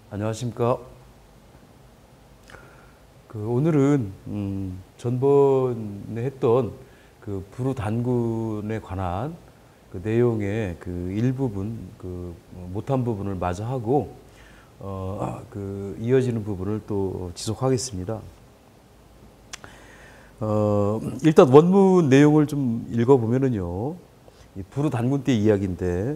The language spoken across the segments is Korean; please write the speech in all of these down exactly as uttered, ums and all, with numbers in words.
안녕하십니까. 그 오늘은 음, 전번에 했던 그 부르단군에 관한 그 내용의 그 일부분, 그 못한 부분을 마저 하고 어, 그 이어지는 부분을 또 지속하겠습니다. 어, 일단 원문 내용을 좀 읽어보면은요, 이 부르단군 때 이야기인데,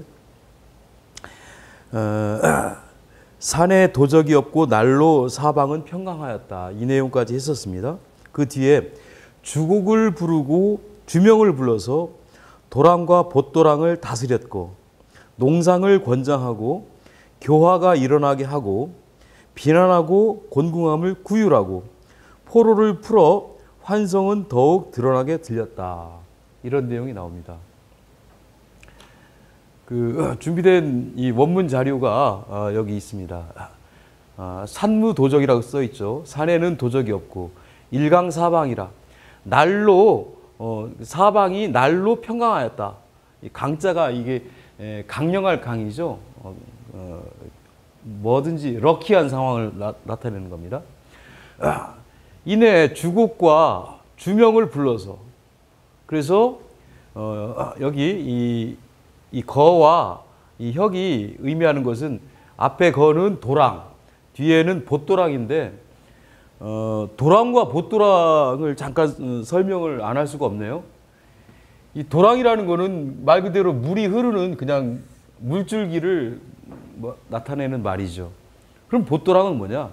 어, 산에 도적이 없고 날로 사방은 평강하였다. 이 내용까지 했었습니다. 그 뒤에 주곡을 부르고 주명을 불러서 도랑과 봇도랑을 다스렸고 농상을 권장하고 교화가 일어나게 하고 비난하고 곤궁함을 구휼하고 포로를 풀어 환성은 더욱 드러나게 들렸다. 이런 내용이 나옵니다. 그 준비된 이 원문 자료가 어, 여기 있습니다. 아, 산무도적이라고 써 있죠. 산에는 도적이 없고 일강사방이라 날로 어, 사방이 날로 평강하였다. 이 강자가 이게 에, 강령할 강이죠. 어, 어, 뭐든지 럭키한 상황을 나, 나타내는 겁니다. 아, 이내 주곡과 주명을 불러서 그래서 어, 여기 이 이 거와 이 혁이 의미하는 것은 앞에 거는 도랑, 뒤에는 봇도랑인데 어, 도랑과 봇도랑을 잠깐 설명을 안 할 수가 없네요. 이 도랑이라는 거는 말 그대로 물이 흐르는 그냥 물줄기를 뭐 나타내는 말이죠. 그럼 봇도랑은 뭐냐?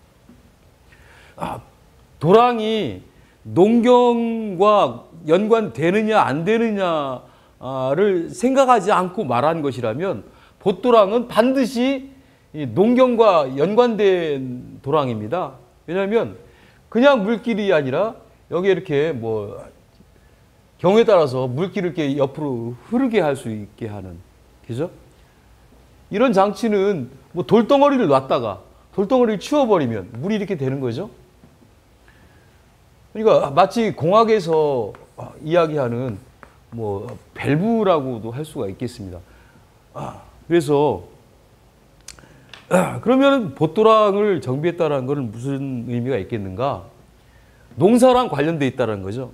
아, 도랑이 농경과 연관되느냐 안 되느냐 를 생각하지 않고 말한 것이라면 봇도랑은 반드시 농경과 연관된 도랑입니다. 왜냐하면 그냥 물길이 아니라 여기 이렇게 뭐 경우에 따라서 물길을 이렇게 옆으로 흐르게 할 수 있게 하는, 그죠? 이런 장치는 뭐 돌덩어리를 놨다가 돌덩어리를 치워버리면 물이 이렇게 되는 거죠. 그러니까 마치 공학에서 이야기하는 뭐 밸브라고도 할 수가 있겠습니다. 아, 그래서 아, 그러면 봇도랑을 정비했다는 것은 무슨 의미가 있겠는가? 농사랑 관련돼 있다는 거죠.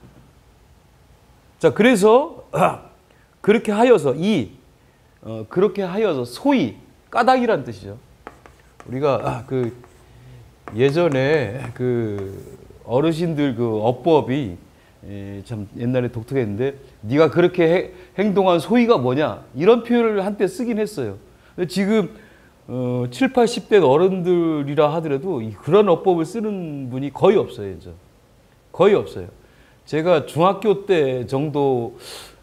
자, 그래서 아, 그렇게 하여서 이 어, 그렇게 하여서 소위 까닭이란 뜻이죠. 우리가 아, 그 예전에 그 어르신들 그 어법이 예, 참 옛날에 독특했는데 네가 그렇게 해, 행동한 소위가 뭐냐 이런 표현을 한때 쓰긴 했어요. 근데 지금 어, 칠, 팔십 대 어른들이라 하더라도 그런 어법을 쓰는 분이 거의 없어요. 이제. 거의 없어요. 제가 중학교 때 정도에도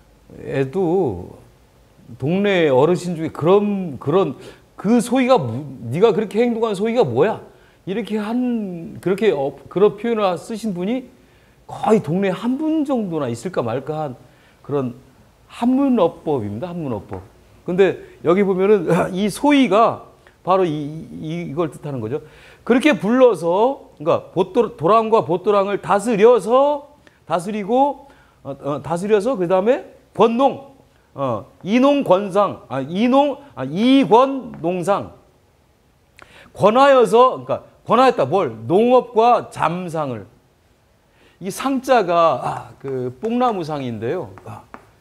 동네 어르신 중에 그런 그런 그 소위가 네가 그렇게 행동한 소위가 뭐야 이렇게 한 그렇게 어, 그런 표현을 쓰신 분이 거의 동네에 한 분 정도나 있을까 말까 한 그런 한문어법입니다. 한문어법. 근데 여기 보면은 이 소위가 바로 이, 이걸 뜻하는 거죠. 그렇게 불러서, 그러니까 봇도, 도랑과 봇도랑을 다스려서, 다스리고, 어, 어, 다스려서 그 다음에 권농, 어, 이농권상, 아, 이농, 아, 이권농상. 권하여서, 그러니까 권하였다. 뭘? 농업과 잠상을. 이 상자가 아, 그 뽕나무상인데요. 아,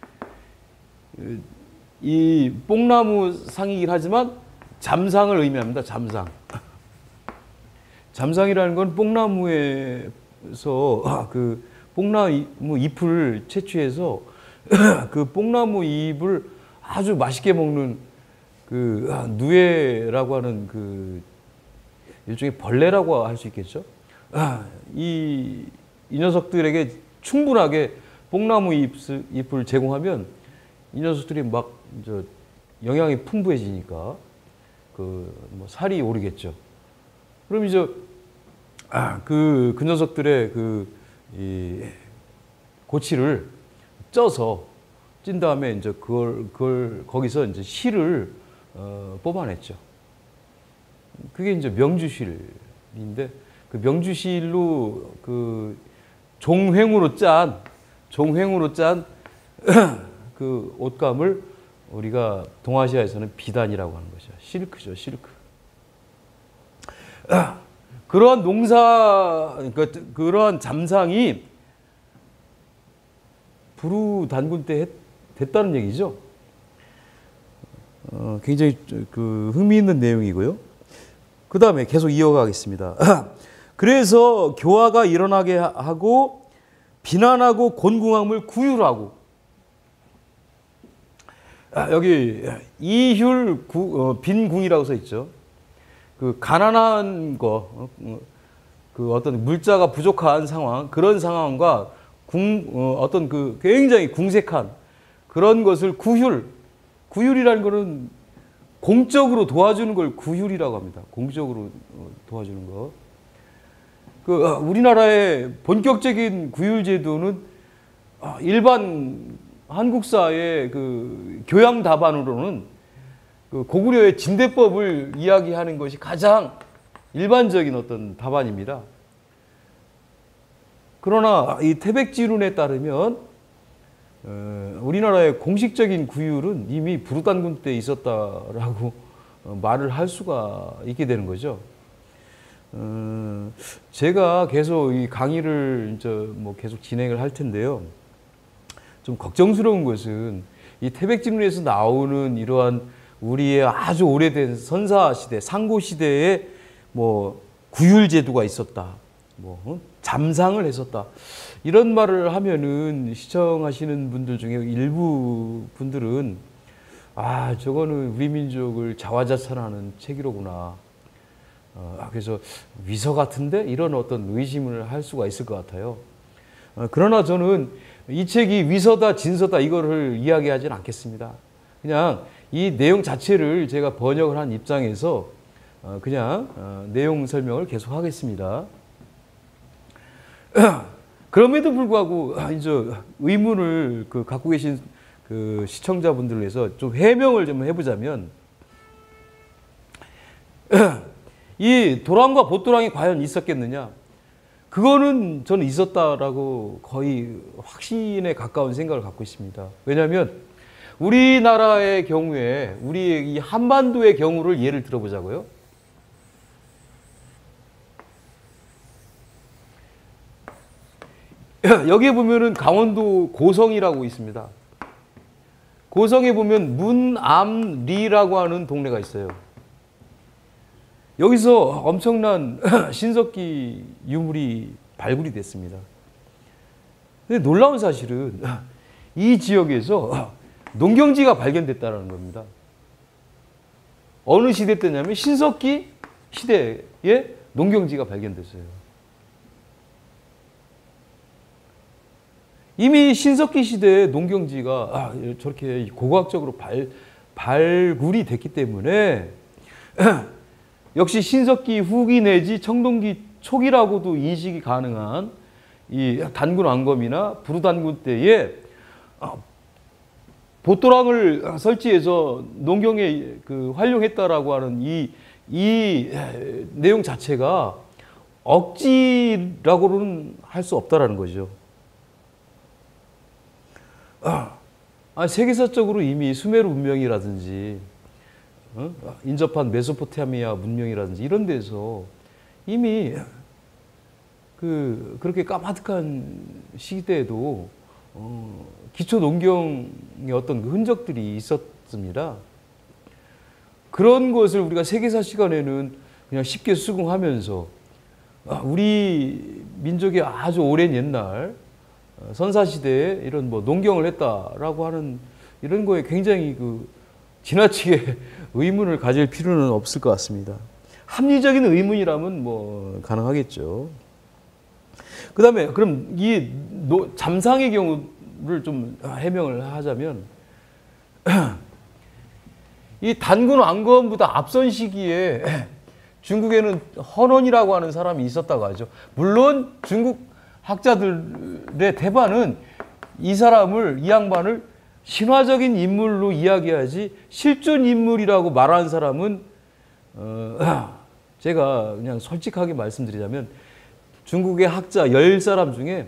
이 뽕나무상이긴 하지만 잠상을 의미합니다. 잠상. 잠상이라는 건 뽕나무에서 아, 그 뽕나무 잎을 채취해서 그 뽕나무 잎을 아주 맛있게 먹는 그 아, 누에라고 하는 그 일종의 벌레라고 할 수 있겠죠. 아, 이 이 녀석들에게 충분하게 뽕나무 잎을, 잎을 제공하면 이 녀석들이 막 저 영양이 풍부해지니까 그 뭐 살이 오르겠죠. 그럼 이제 아, 그, 그 녀석들의 그 이 고치를 쪄서 찐 다음에 이제 그걸 그걸 거기서 이제 실을 어, 뽑아냈죠. 그게 이제 명주실인데 그 명주실로 그 종횡으로 짠, 종횡으로 짠 그 옷감을 우리가 동아시아에서는 비단이라고 하는 것이죠. 실크죠, 실크. 그러한 농사, 그, 그러한 잠상이 부르단군 때 했, 됐다는 얘기죠. 어, 굉장히 그 흥미있는 내용이고요. 그 다음에 계속 이어가겠습니다. 그래서 교화가 일어나게 하고 비난하고 곤궁함을 구휼하고. 여기 이휼 어, 빈궁이라고 써 있죠. 그 가난한 거, 그 어떤 물자가 부족한 상황, 그런 상황과 궁, 어, 어떤 그 굉장히 궁색한 그런 것을 구휼, 구휼이라는 것은 공적으로 도와주는 걸 구휼이라고 합니다. 공적으로 도와주는 거. 그 우리나라의 본격적인 구휼 제도는 일반 한국사의 그 교양 답안으로는 그 고구려의 진대법을 이야기하는 것이 가장 일반적인 어떤 답안입니다. 그러나 이 태백지론에 따르면 어, 우리나라의 공식적인 구휼은 이미 부르단군 때 있었다라고 어, 말을 할 수가 있게 되는 거죠. 어, 제가 계속 이 강의를 이제 뭐 계속 진행을 할 텐데요. 좀 걱정스러운 것은 이 태백지론에서 나오는 이러한 우리의 아주 오래된 선사 시대, 상고 시대에 뭐 구휼 제도가 있었다, 뭐 잠상을 했었다, 이런 말을 하면은 시청하시는 분들 중에 일부 분들은 아, 저거는 우리 민족을 자화자찬하는 책이로구나. 어, 그래서 위서 같은데 이런 어떤 의심을 할 수가 있을 것 같아요. 어, 그러나 저는 이 책이 위서다 진서다 이거를 이야기하지는 않겠습니다. 그냥 이 내용 자체를 제가 번역을 한 입장에서 어, 그냥 어, 내용 설명을 계속 하겠습니다. 그럼에도 불구하고 이제 의문을 그 갖고 계신 그 시청자분들을 위해서 좀 해명을 좀 해보자면, 이 도랑과 보도랑이 과연 있었겠느냐? 그거는 저는 있었다라고 거의 확신에 가까운 생각을 갖고 있습니다. 왜냐하면 우리나라의 경우에, 우리 이 한반도의 경우를 예를 들어보자고요. 여기에 보면은 강원도 고성이라고 있습니다. 고성에 보면 문암리라고 하는 동네가 있어요. 여기서 엄청난 신석기 유물이 발굴이 됐습니다. 근데 놀라운 사실은 이 지역에서 농경지가 발견됐다는 겁니다. 어느 시대 때냐면 신석기 시대에 농경지가 발견됐어요. 이미 신석기 시대에 농경지가 아, 저렇게 고고학적으로 발, 발굴이 됐기 때문에 역시 신석기 후기 내지 청동기 초기라고도 인식이 가능한 이 단군 왕검이나 부르단군 때에 보도랑을 설치해서 농경에 그 활용했다라고 하는 이, 이 내용 자체가 억지라고는 할 수 없다라는 거죠. 아, 세계사적으로 이미 수메르 문명이라든지 어? 인접한 메소포타미아 문명이라든지 이런 데서 이미 그 그렇게 까마득한 시대에도 어, 기초 농경의 어떤 흔적들이 있었습니다. 그런 것을 우리가 세계사 시간에는 그냥 쉽게 수긍하면서 아, 우리 민족의 아주 오랜 옛날 선사시대에 이런 뭐 농경을 했다라고 하는 이런 거에 굉장히 그 지나치게 의문을 가질 필요는 없을 것 같습니다. 합리적인 의문이라면 뭐 가능하겠죠. 그 다음에 그럼 이 노, 잠상의 경우를 좀 해명을 하자면 이 단군 왕검보다 앞선 시기에 중국에는 헌원이라고 하는 사람이 있었다고 하죠. 물론 중국 학자들의 대반은 이 사람을, 이 양반을 신화적인 인물로 이야기하지 실존 인물이라고 말하는 사람은 어, 제가 그냥 솔직하게 말씀드리자면 중국의 학자 열 사람 중에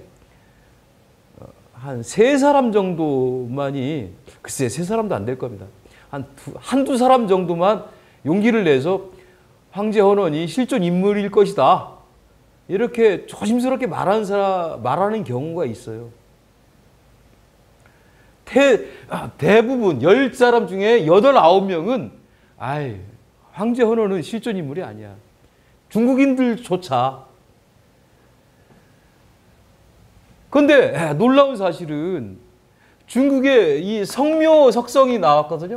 한 세 사람 정도만이, 글쎄 세 사람도 안 될 겁니다. 한 두, 한두 사람 정도만 용기를 내서 황제 헌원이 실존 인물일 것이다. 이렇게 조심스럽게 말하는 사람, 말하는 경우가 있어요. 대, 대부분 열 사람 중에 여덟, 아홉 명은 아이, 황제 헌원은 실존 인물이 아니야. 중국인들조차. 그런데 놀라운 사실은 중국에 이 성묘 석성이 나왔거든요.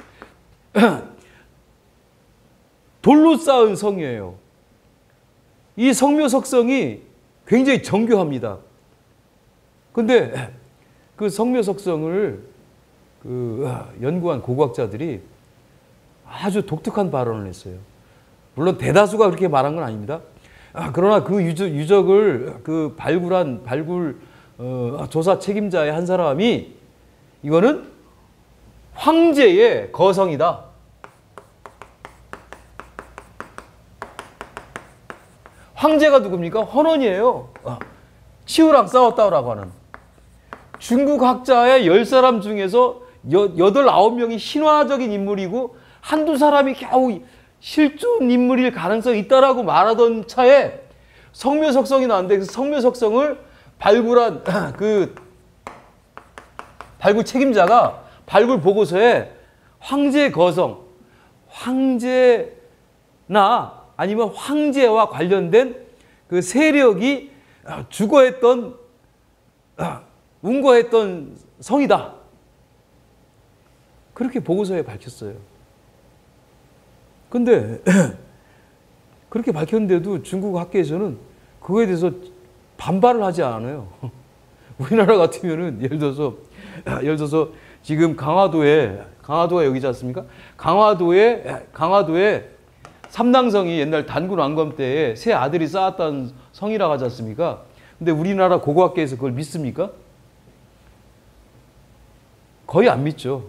돌로 쌓은 성이에요. 이 성묘 석성이 굉장히 정교합니다. 근데 그 성묘 석성을 그 연구한 고고학자들이 아주 독특한 발언을 했어요. 물론 대다수가 그렇게 말한 건 아닙니다. 아, 그러나 그 유적, 유적을 그 발굴한 발굴 어, 조사 책임자의 한 사람이 이거는 황제의 거성이다. 황제가 누굽니까? 헌원이에요. 어, 치우랑 싸웠다고 하는. 중국 학자의 열 사람 중에서 여덟, 아홉 명이 신화적인 인물이고 한두 사람이 겨우 실존 인물일 가능성이 있다라고 말하던 차에 성묘석성이 나왔는데 그 성묘석성을 발굴한 그 발굴 책임자가 발굴 보고서에 황제 거성, 황제나 아니면 황제와 관련된 그 세력이 주거했던, 운거했던 성이다. 그렇게 보고서에 밝혔어요. 근데 그렇게 밝혔는데도 중국 학계에서는 그거에 대해서 반발을 하지 않아요. 우리나라 같으면은 예를 들어서 예를 들어서 지금 강화도에 강화도가 여기지 않습니까? 강화도에 강화도에 삼당성이 옛날 단군 왕검 때에 세 아들이 쌓았던 성이라고 하지 않습니까? 근데 우리나라 고고학계에서 그걸 믿습니까? 거의 안 믿죠.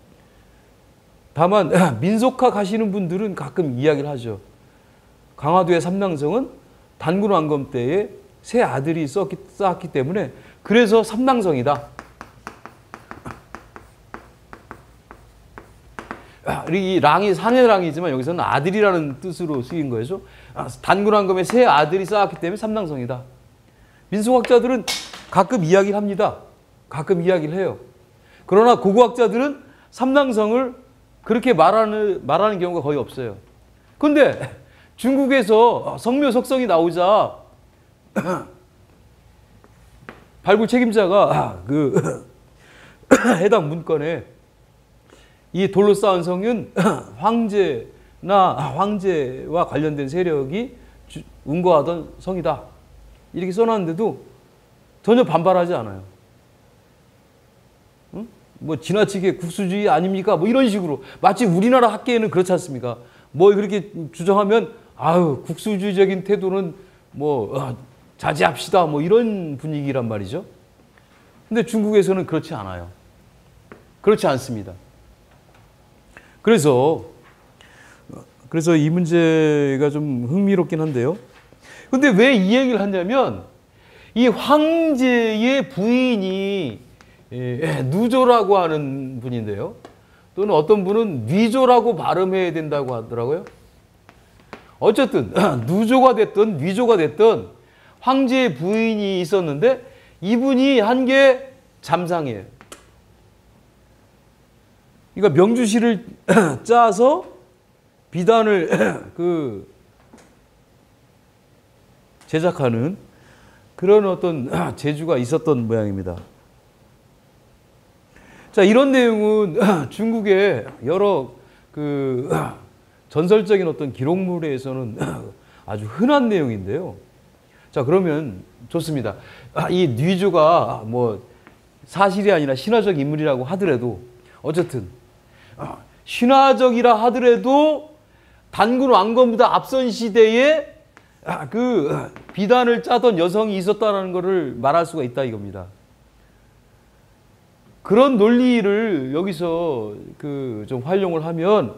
다만 민속학 하시는 분들은 가끔 이야기를 하죠. 강화도의 삼당성은 단군 왕검 때에 세 아들이 쌓았기, 쌓았기 때문에 그래서 삼당성이다. 이 랑이 사내랑이지만 여기서는 아들이라는 뜻으로 쓰인 거죠. 단군 왕검의 세 아들이 쌓았기 때문에 삼당성이다. 민속학자들은 가끔 이야기를 합니다. 가끔 이야기를 해요. 그러나 고고학자들은 삼당성을 그렇게 말하는, 말하는 경우가 거의 없어요. 근데 중국에서 성묘석성이 나오자 발굴 책임자가 그 해당 문건에 이 돌로 쌓은 성은 황제나 황제와 관련된 세력이 운거하던 성이다. 이렇게 써놨는데도 전혀 반발하지 않아요. 응? 뭐 지나치게 국수주의 아닙니까? 뭐 이런 식으로 마치 우리나라 학계에는 그렇지 않습니까? 뭐 그렇게 주장하면 아유 국수주의적인 태도는 뭐 자제합시다 뭐 이런 분위기란 말이죠. 근데 중국에서는 그렇지 않아요. 그렇지 않습니다. 그래서 그래서 이 문제가 좀 흥미롭긴 한데요. 근데 왜 이 얘기를 하냐면 이 황제의 부인이 누조라고 하는 분인데요. 또는 어떤 분은 위조라고 발음해야 된다고 하더라고요. 어쨌든 누조가 됐든 위조가 됐든 황제의 부인이 있었는데 이분이 한 게 잠상이에요. 그러니까 명주실을 짜서 비단을 그 제작하는 그런 어떤 재주가 있었던 모양입니다. 자, 이런 내용은 중국의 여러 그 전설적인 어떤 기록물에서는 아주 흔한 내용인데요. 자, 그러면 좋습니다. 이 뉘조가 뭐 사실이 아니라 신화적 인물이라고 하더라도 어쨌든 신화적이라 하더라도 단군 왕건보다 앞선 시대에 그 비단을 짜던 여성이 있었다는 것을 말할 수가 있다 이겁니다. 그런 논리를 여기서 그 좀 활용을 하면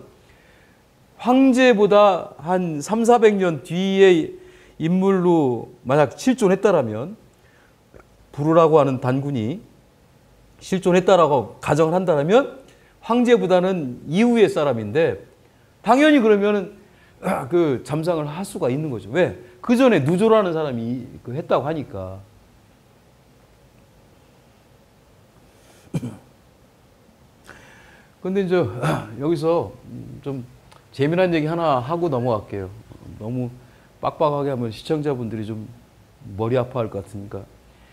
황제보다 한 삼사백 년 뒤의 인물로 만약 실존했다라면 부르라고 하는 단군이 실존했다라고 가정을 한다면 황제보다는 이후의 사람인데 당연히 그러면 그 잠상을 할 수가 있는 거죠. 왜? 그 전에 누조라는 사람이 그 했다고 하니까. 근데 이제 여기서 좀 재미난 얘기 하나 하고 넘어갈게요. 너무 빡빡하게 하면 시청자분들이 좀 머리 아파할 것 같으니까.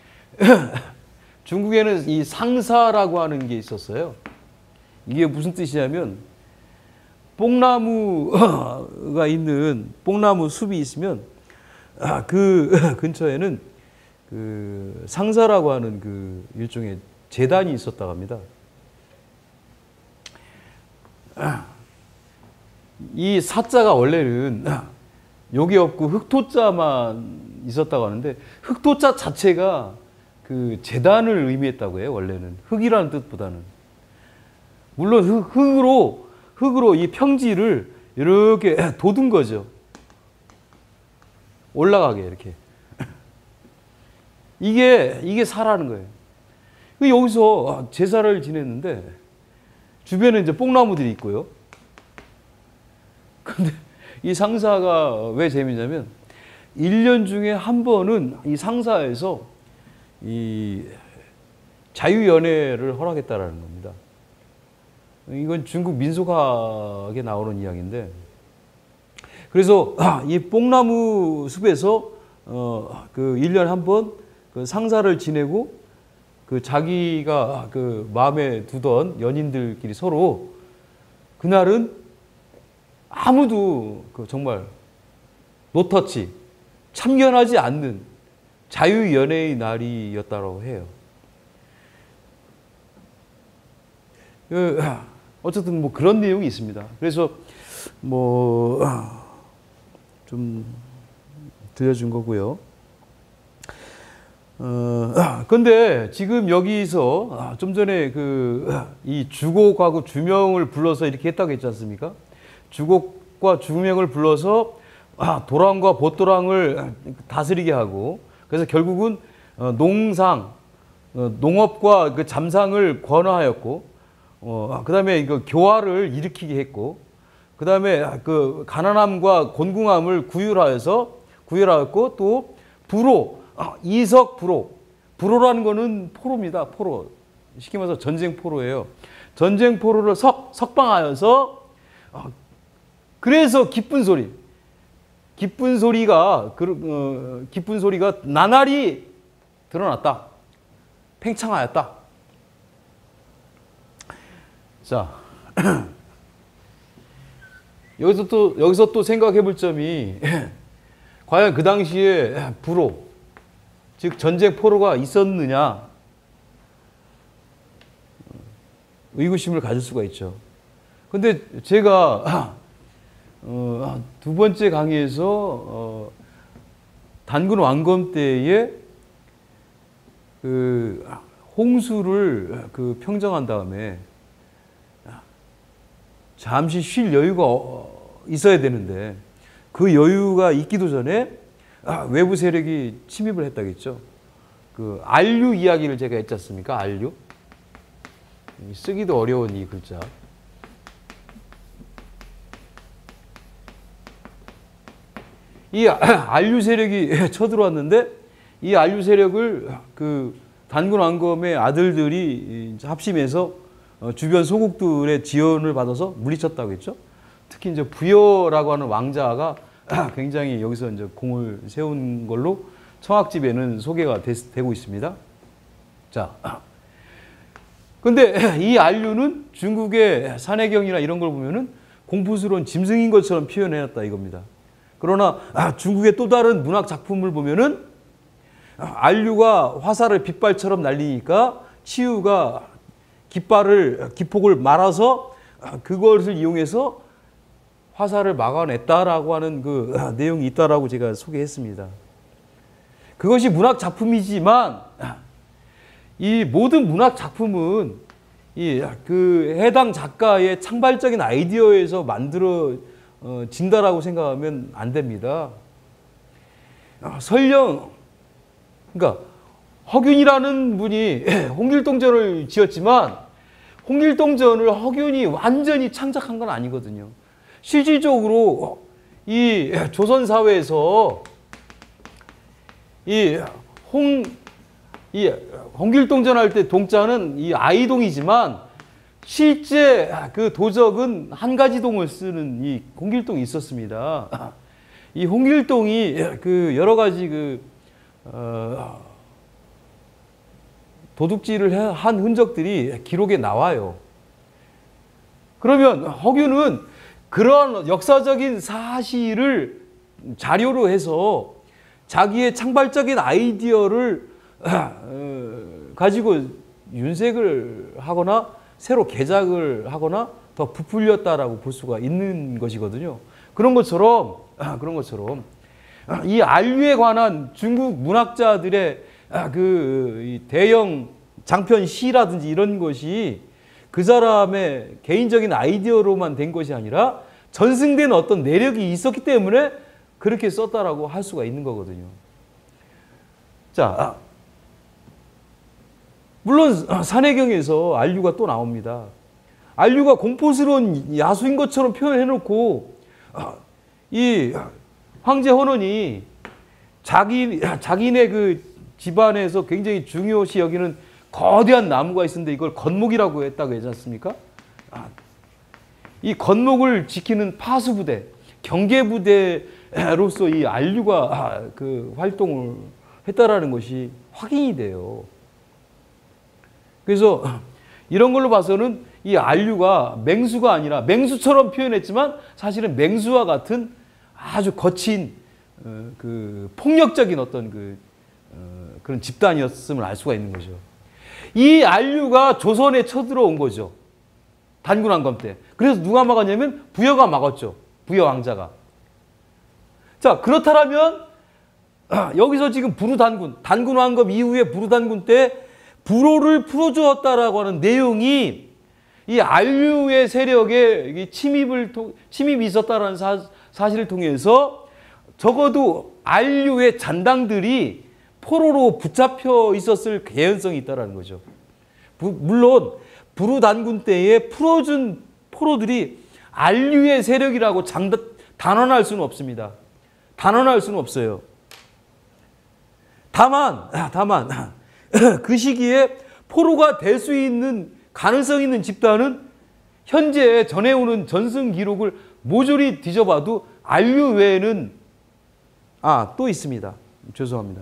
중국에는 이 상사라고 하는 게 있었어요. 이게 무슨 뜻이냐면 뽕나무가 있는 뽕나무 숲이 있으면 그 근처에는 그 상사라고 하는 그 일종의 제단이 있었다고 합니다. 이 사자가 원래는 여기 없고 흑토자만 있었다고 하는데 흑토자 자체가 그 제단을 의미했다고 해요. 원래는 흑이라는 뜻보다는 물론 흑, 흑으로 흑으로 이 평지를 이렇게 돋은 거죠. 올라가게 이렇게 이게 이게 사라는 거예요. 여기서 제사를 지냈는데 주변에 이제 뽕나무들이 있고요. 근데 이 상사가 왜 재미냐면 일 년 중에 한 번은 이 상사에서 이 자유연애를 허락했다라는 겁니다. 이건 중국 민속학에 나오는 이야기인데 그래서 이 뽕나무 숲에서 어 그 일 년에 한 번 그 상사를 지내고 그 자기가 그 마음에 두던 연인들끼리 서로 그날은 아무도 그 정말 노터치 참견하지 않는 자유연애의 날이었다고 해요. 어쨌든 뭐 그런 내용이 있습니다. 그래서 뭐 좀 들려준 거고요. 어, 근데 지금 여기서 좀 전에 그 이 주곡하고 주명을 불러서 이렇게 했다고 했지 않습니까? 주곡과 주명을 불러서 도랑과 보도랑을 다스리게 하고 그래서 결국은 농상, 농업과 그 잠상을 권하였고 어, 그 다음에 이거 교화를 일으키게 했고 그 다음에 그 가난함과 곤궁함을 구휼하여서 구휼하였고 또 불호 이석 불호. 불호라는 거는 포로입니다. 포로. 쉽게 말해서 전쟁 포로예요. 전쟁 포로를 석, 석방하여서 그래서 기쁜 소리. 기쁜 소리가 그, 어, 기쁜 소리가 나날이 드러났다. 팽창하였다. 자. 여기서 또 여기서 또 생각해 볼 점이 과연 그 당시에 불호 즉 전쟁 포로가 있었느냐 의구심을 가질 수가 있죠. 근데 제가 어, 두 번째 강의에서 어, 단군 왕검 때에 그 홍수를 그 평정한 다음에 잠시 쉴 여유가 있어야 되는데 그 여유가 있기도 전에 아, 외부 세력이 침입을 했다겠죠. 그 안류 이야기를 제가 했지 않습니까? 안류. 쓰기도 어려운 이 글자. 이 안류 세력이 쳐들어왔는데 이 안류 세력을 그 단군 왕검의 아들들이 합심해서 주변 소국들의 지원을 받아서 물리쳤다고 했죠. 특히 이제 부여라고 하는 왕자가 굉장히 여기서 이제 공을 세운 걸로 청학집에는 소개가 되, 되고 있습니다. 자, 근데 이 안류는 중국의 산해경이나 이런 걸 보면은 공포스러운 짐승인 것처럼 표현해놨다 이겁니다. 그러나 중국의 또 다른 문학 작품을 보면은 안류가 화살을 빗발처럼 날리니까 치유가 깃발을 기폭을 말아서 그것을 이용해서 화살을 막아냈다라고 하는 그 내용이 있다라고 제가 소개했습니다. 그것이 문학 작품이지만 이 모든 문학 작품은 이 그 해당 작가의 창발적인 아이디어에서 만들어진다라고 생각하면 안 됩니다. 설령 그러니까 허균이라는 분이 홍길동전을 지었지만 홍길동전을 허균이 완전히 창작한 건 아니거든요. 실질적으로 이 조선 사회에서 이 홍, 이 홍길동전 할 때 동자는 이 아이동이지만 실제 그 도적은 한 가지 동을 쓰는 이 홍길동이 있었습니다. 이 홍길동이 그 여러 가지 그 어, 도둑질을 한 흔적들이 기록에 나와요. 그러면 허균은 그런 역사적인 사실을 자료로 해서 자기의 창발적인 아이디어를 가지고 윤색을 하거나 새로 개작을 하거나 더 부풀렸다라고 볼 수가 있는 것이거든요. 그런 것처럼 그런 것처럼 이 안류에 관한 중국 문학자들의 그 대형 장편 시라든지 이런 것이 그 사람의 개인적인 아이디어로만 된 것이 아니라 전승된 어떤 내력이 있었기 때문에 그렇게 썼다라고 할 수가 있는 거거든요. 자, 물론 산해경에서 안류가 또 나옵니다. 안류가 공포스러운 야수인 것처럼 표현해놓고 이 황제 헌원이 자기 자기네 그 집안에서 굉장히 중요시 여기는 거대한 나무가 있었는데 이걸 건목이라고 했다고 하지 않습니까? 이 건목을 지키는 파수부대, 경계부대로서 이 안류가 그 활동을 했다라는 것이 확인이 돼요. 그래서 이런 걸로 봐서는 이 안류가 맹수가 아니라 맹수처럼 표현했지만 사실은 맹수와 같은 아주 거친 그 폭력적인 어떤 그 그런 집단이었음을 알 수가 있는 거죠. 이 안류가 조선에 쳐들어온 거죠. 단군왕검 때. 그래서 누가 막았냐면 부여가 막았죠. 부여 왕자가. 자, 그렇다면 여기서 지금 부르단군, 단군왕검 이후에 부르단군 때 불호를 풀어주었다라고 하는 내용이 이 안류의 세력에 침입을 침입이 있었다라는 사, 사실을 통해서 적어도 안류의 잔당들이 포로로 붙잡혀 있었을 개연성이 있다라는 거죠. 부, 물론 부르단군 때에 풀어준 포로들이 안류의 세력이라고 장, 단언할 수는 없습니다. 단언할 수는 없어요. 다만, 다만 그 시기에 포로가 될 수 있는 가능성 있는 집단은 현재 전해오는 전승 기록을 모조리 뒤져봐도 안류 외에는 아, 또 있습니다. 죄송합니다.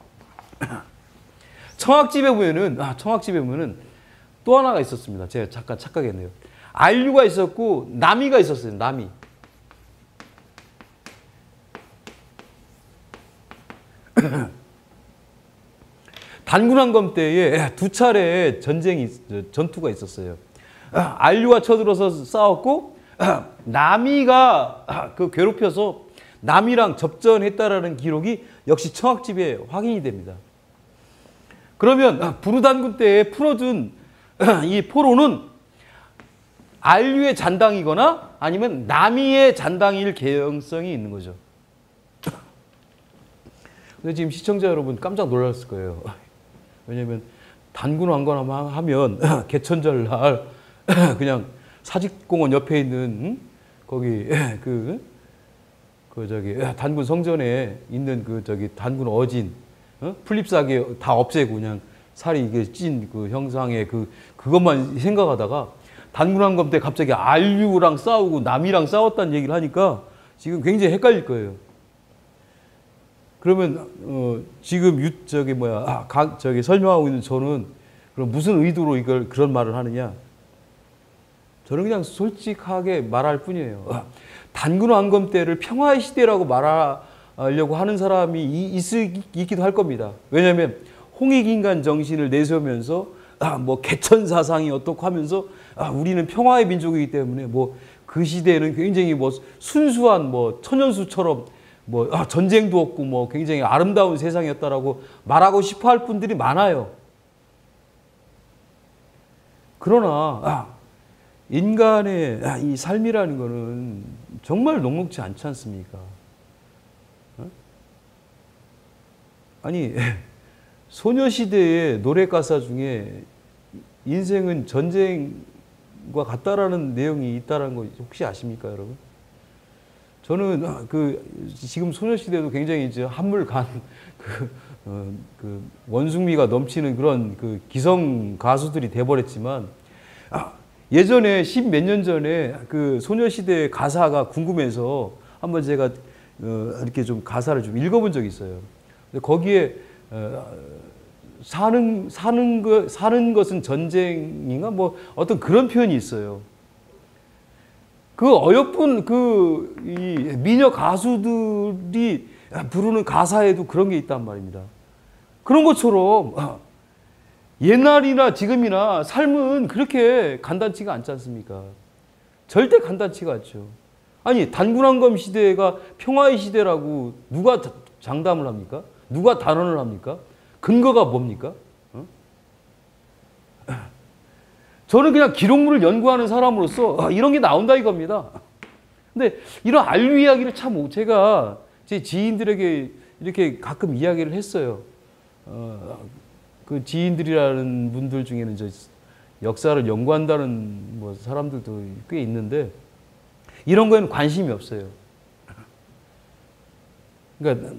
청학집에 보면은 아, 청학집에 보면은 또 하나가 있었습니다. 제가 잠깐 착각했네요. 안류가 있었고 남이가 있었어요. 남이. 단군왕검 때에 두 차례 전쟁이 전투가 있었어요. 안류가 쳐들어서 싸웠고 남이가 그 괴롭혀서 남이랑 접전했다라는 기록이 역시 청학집에 확인이 됩니다. 그러면 부르단군 때에 풀어준 이 포로는 안류의 잔당이거나 아니면 남이의 잔당일 개연성이 있는 거죠. 근데 지금 시청자 여러분 깜짝 놀랐을 거예요. 왜냐하면 단군왕검 하면 개천절 날 그냥 사직공원 옆에 있는 거기 그, 그 저기 단군 성전에 있는 그 저기 단군 어진 어? 풀잎사기 다 없애고 그냥 살이 이게 찐 그 형상의 그 그것만 생각하다가 단군왕검 때 갑자기 안류랑 싸우고 남이랑 싸웠다는 얘기를 하니까 지금 굉장히 헷갈릴 거예요. 그러면 어, 지금 유 저기 뭐야 아, 각 저기 설명하고 있는 저는 그럼 무슨 의도로 이걸 그런 말을 하느냐? 저는 그냥 솔직하게 말할 뿐이에요. 단군왕검 때를 평화의 시대라고 말하려고 하는 사람이 있, 있기도 할 겁니다. 왜냐하면 홍익인간 정신을 내세우면서 아, 뭐 개천 사상이 어떻고 하면서 아, 우리는 평화의 민족이기 때문에 뭐 그 시대에는 굉장히 뭐 순수한 뭐 천연수처럼 뭐 아, 전쟁도 없고 뭐 굉장히 아름다운 세상이었다라고 말하고 싶어할 분들이 많아요. 그러나 아, 인간의 아, 이 삶이라는 거는 정말 녹록지 않지 않습니까? 어? 아니 소녀시대의 노래 가사 중에 인생은 전쟁과 같다라는 내용이 있다는 거 혹시 아십니까, 여러분? 저는 그 지금 소녀시대도 굉장히 이제 한물간 그, 어, 그 원숭미가 넘치는 그런 그 기성 가수들이 돼버렸지만 아, 예전에 십몇 년 전에 그 소녀시대 가사가 궁금해서 한번 제가 어, 이렇게 좀 가사를 좀 읽어본 적이 있어요. 거기에 어, 사는 사는 거 사는 것은 전쟁인가 뭐 어떤 그런 표현이 있어요. 그 어여쁜 그 이 미녀 가수들이 부르는 가사에도 그런 게 있단 말입니다. 그런 것처럼 옛날이나 지금이나 삶은 그렇게 간단치가 않지 않습니까? 절대 간단치가 않죠. 아니 단군왕검 시대가 평화의 시대라고 누가 장담을 합니까? 누가 단언을 합니까? 근거가 뭡니까? 어? 저는 그냥 기록물을 연구하는 사람으로서 이런 게 나온다 이겁니다. 근데 이런 안류 이야기를 참 제가 제 지인들에게 이렇게 가끔 이야기를 했어요. 어, 그 지인들이라는 분들 중에는 저 역사를 연구한다는 뭐 사람들도 꽤 있는데 이런 거에는 관심이 없어요. 그러니까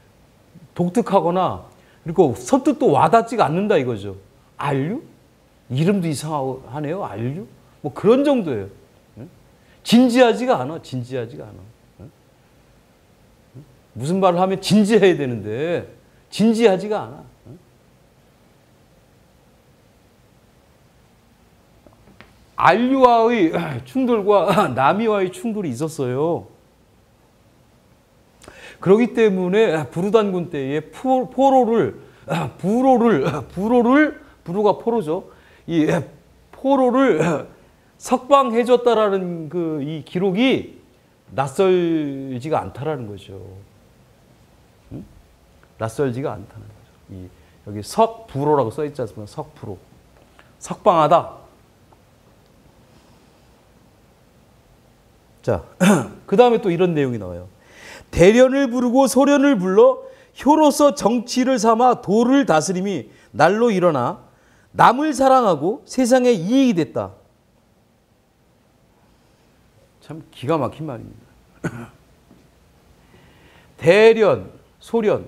독특하거나 그리고 선뜻 또 와닿지가 않는다 이거죠. 안류? 이름도 이상하네요. 안류? 뭐 그런 정도예요. 진지하지가 않아. 진지하지가 않아. 무슨 말을 하면 진지해야 되는데 진지하지가 않아. 안류와의 충돌과 남이와의 충돌이 있었어요. 그렇기 때문에 부르단군 때에 포로를 부로를 부로를 부로가 포로죠. 이 포로를 석방해줬다라는 그 이 기록이 낯설지가 않다라는 거죠. 응? 낯설지가 않다는 거죠. 이 여기 석부로라고 써 있지 않습니까? 석부로 석방하다. 자, 그 다음에 또 이런 내용이 나와요. 대련을 부르고 소련을 불러 효로서 정치를 삼아 도를 다스림이 날로 일어나 남을 사랑하고 세상에 이익이 됐다. 참 기가 막힌 말입니다. 대련, 소련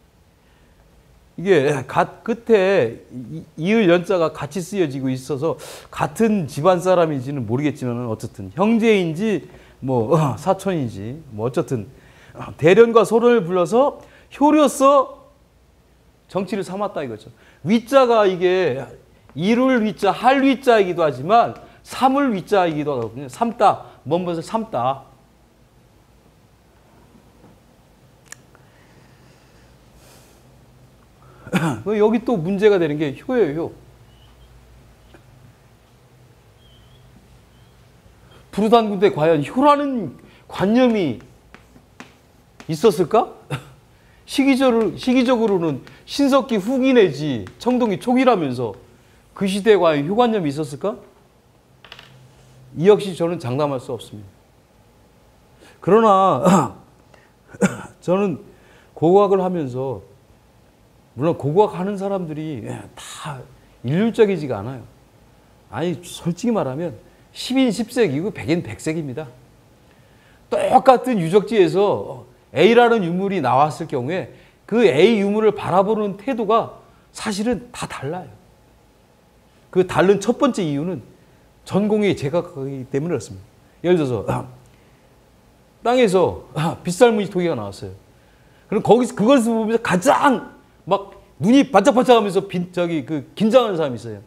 이게 갓 끝에 이을 연자가 같이 쓰여지고 있어서 같은 집안 사람인지는 모르겠지만 어쨌든 형제인지 뭐 사촌인지 뭐 어쨌든 대련과 소련을 불러서 효로서 정치를 삼았다 이거죠. 위자가 이게 이룰 위자, 할 위자이기도 하지만 삼을 위자이기도 하거든요. 삼다, 뭔 것을 삼다. 여기 또 문제가 되는 게 효예요. 효. 부르단군대 과연 효라는 관념이 있었을까? 시기적으로, 시기적으로는 신석기 후기 내지 청동기 초기라면서 그 시대에 과연 효관념이 있었을까? 이 역시 저는 장담할 수 없습니다. 그러나 저는 고고학을 하면서 물론 고고학 하는 사람들이 다 일률적이지가 않아요. 아니 솔직히 말하면 십인 십색이고 백인 백색입니다. 똑같은 유적지에서 A라는 유물이 나왔을 경우에 그 A 유물을 바라보는 태도가 사실은 다 달라요. 그 다른 첫 번째 이유는 전공이 제각각이기 때문에 그렇습니다. 예를 들어서 땅에서 빗살무늬 토기가 나왔어요. 그럼 거기서 그걸 보면서 가장 막 눈이 반짝반짝하면서 빈, 저기 그 긴장하는 사람이 있어요.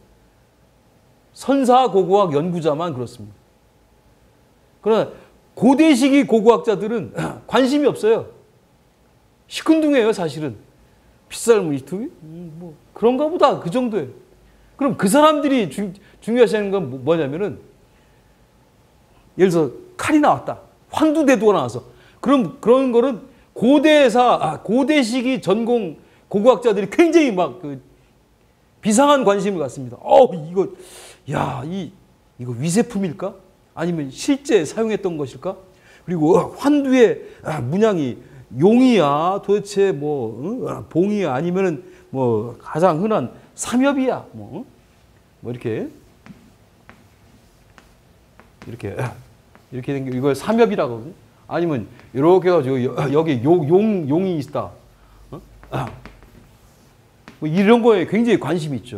선사고고학 연구자만 그렇습니다. 그러나 고대 시기 고고학자들은 관심이 없어요. 시큰둥해요, 사실은. 빗살무늬 토기? 뭐 그런가 보다 그 정도예요. 그럼 그 사람들이 주, 중요시하는 건 뭐냐면은 예를 들어서 칼이 나왔다. 환두대도가 나와서 그럼 그런 거는 고대사 아, 고대 시기 전공 고고학자들이 굉장히 막 그 비상한 관심을 갖습니다. 어 이거 야 이 이거 위세품일까? 아니면 실제 사용했던 것일까? 그리고 환두의 문양이 용이야 도대체 뭐 봉이야 아니면은 뭐 가장 흔한 삼엽이야 뭐, 뭐 이렇게 이렇게 이렇게 된 게 이걸 삼엽이라고 하거든요. 아니면 이렇게 해가지고 여기 용, 용, 용이 있다. 어? 뭐 이런 거에 굉장히 관심이 있죠.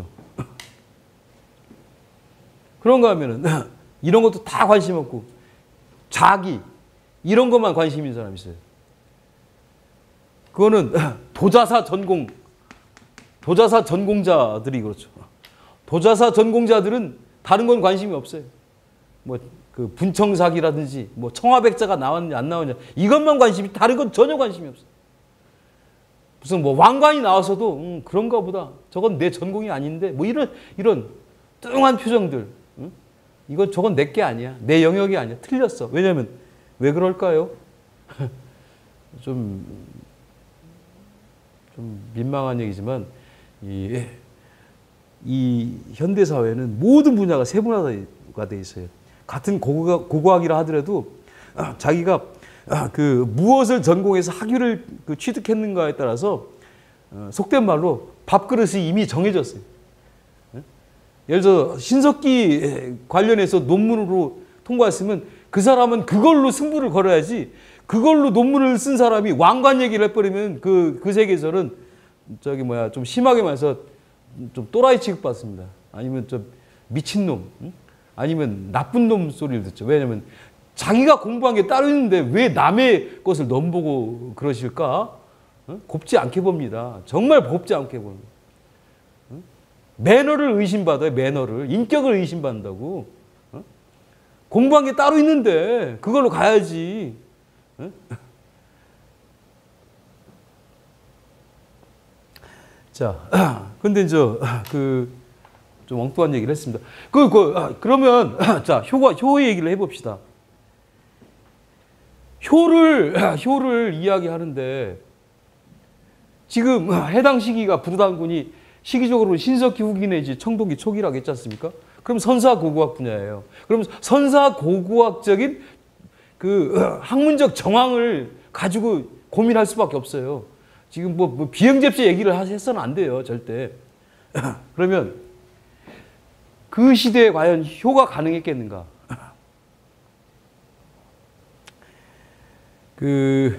그런가 하면은 이런 것도 다 관심 없고 자기 이런 것만 관심 있는 사람이 있어요. 그거는 도자사 전공 도자사 전공자들이 그렇죠. 도자사 전공자들은 다른 건 관심이 없어요. 뭐 그 분청사기라든지 뭐 청화백자가 나왔느냐 안 나왔느냐 이것만 관심이 다른 건 전혀 관심이 없어요. 무슨 뭐 왕관이 나와서도 음, 그런가 보다. 저건 내 전공이 아닌데 뭐 이런 이런 뚱한 표정들. 응? 이건 저건 내 게 아니야. 내 영역이 아니야. 틀렸어. 왜냐면 왜 그럴까요? 좀, 좀 민망한 얘기지만 이, 이 현대 사회는 모든 분야가 세분화가 돼 있어요. 같은 고고학, 고고학이라 하더라도 자기가 그 무엇을 전공해서 학위를 그 취득했는가에 따라서 속된 말로 밥그릇이 이미 정해졌어요. 예를 들어 신석기 관련해서 논문으로 통과했으면 그 사람은 그걸로 승부를 걸어야지 그걸로 논문을 쓴 사람이 왕관 얘기를 해버리면 그, 그 세계에서는 저기 뭐야 좀 심하게 말해서 좀 또라이 취급받습니다. 아니면 좀 미친놈 아니면 나쁜 놈 소리를 듣죠. 왜냐하면 자기가 공부한 게 따로 있는데 왜 남의 것을 넘보고 그러실까? 어? 곱지 않게 봅니다. 정말 곱지 않게 봅니다. 어? 매너를 의심받아요. 매너를. 인격을 의심받는다고. 어? 공부한 게 따로 있는데 그걸로 가야지. 어? 자, 근데 저 그 좀 엉뚱한 얘기를 했습니다. 그, 그 그러면 자 효과 효의 얘기를 해봅시다. 효를 효를 이야기하는데 지금 해당 시기가 부르단군이 시기적으로 신석기 후기 내지 청동기 초기라고 했지 않습니까? 그럼 선사고고학 분야예요. 그럼 선사고고학적인 그 학문적 정황을 가지고 고민할 수밖에 없어요. 지금 뭐, 뭐 비형접시 얘기를 해서는 안 돼요, 절대. 그러면 그 시대에 과연 효가 가능했겠는가? 그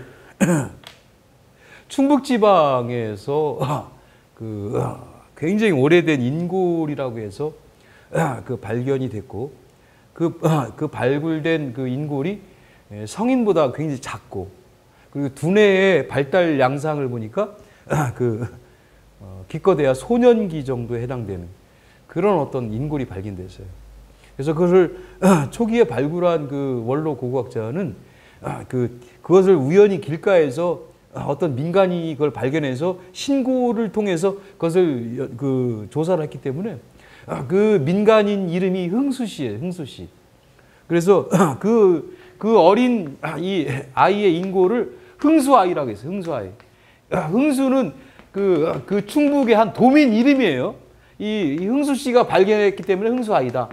충북지방에서 그 굉장히 오래된 인골이라고 해서 그 발견이 됐고 그, 그 발굴된 그 인골이 성인보다 굉장히 작고 그리고 두뇌의 발달 양상을 보니까 그 기껏해야 소년기 정도에 해당되는 그런 어떤 인골이 발견됐어요. 그래서 그것을 초기에 발굴한 그 원로 고고학자는 그 그것을 우연히 길가에서 어떤 민간이 그걸 발견해서 신고를 통해서 그것을 그 조사를 했기 때문에 그 민간인 이름이 흥수씨예요. 흥수씨. 그래서 그, 그 어린 이 아이의 인고를 흥수아이라고 했어요. 흥수아이. 흥수는 그, 그 충북의 한 도민 이름이에요. 이, 이 흥수씨가 발견했기 때문에 흥수아이다.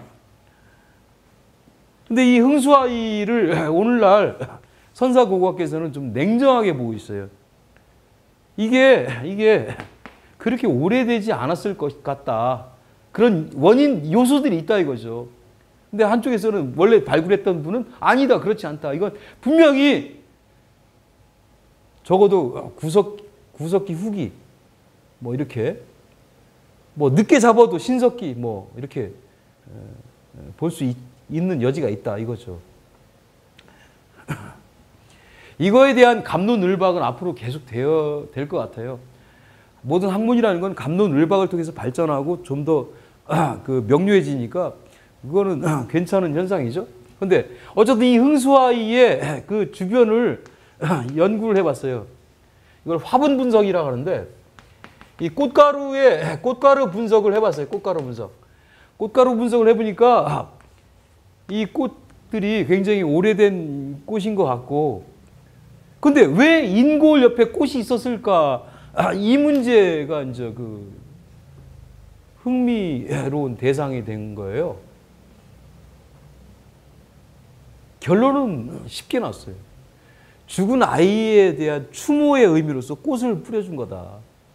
근데 이 흥수아이를 오늘날 선사고고학계에서는 좀 냉정하게 보고 있어요. 이게, 이게 그렇게 오래되지 않았을 것 같다. 그런 원인 요소들이 있다 이거죠. 근데 한쪽에서는 원래 발굴했던 분은 아니다. 그렇지 않다. 이건 분명히 적어도 구석, 구석기 후기 뭐 이렇게 뭐 늦게 잡아도 신석기 뭐 이렇게 볼 수 있는 여지가 있다 이거죠. 이거에 대한 갑론을박은 앞으로 계속 되어 될 것 같아요. 모든 학문이라는 건 갑론을박을 통해서 발전하고 좀 더 그 명료해지니까 그거는 괜찮은 현상이죠. 근데 어쨌든 이 흥수아이의 그 주변을 연구를 해봤어요. 이걸 화분 분석이라고 하는데 이 꽃가루의 꽃가루 분석을 해봤어요. 꽃가루 분석. 꽃가루 분석을 해보니까 이 꽃들이 굉장히 오래된 꽃인 것 같고, 근데 왜 인골 옆에 꽃이 있었을까? 아, 이 문제가 이제 그 흥미로운 대상이 된 거예요. 결론은 쉽게 났어요. 죽은 아이에 대한 추모의 의미로서 꽃을 뿌려준 거다.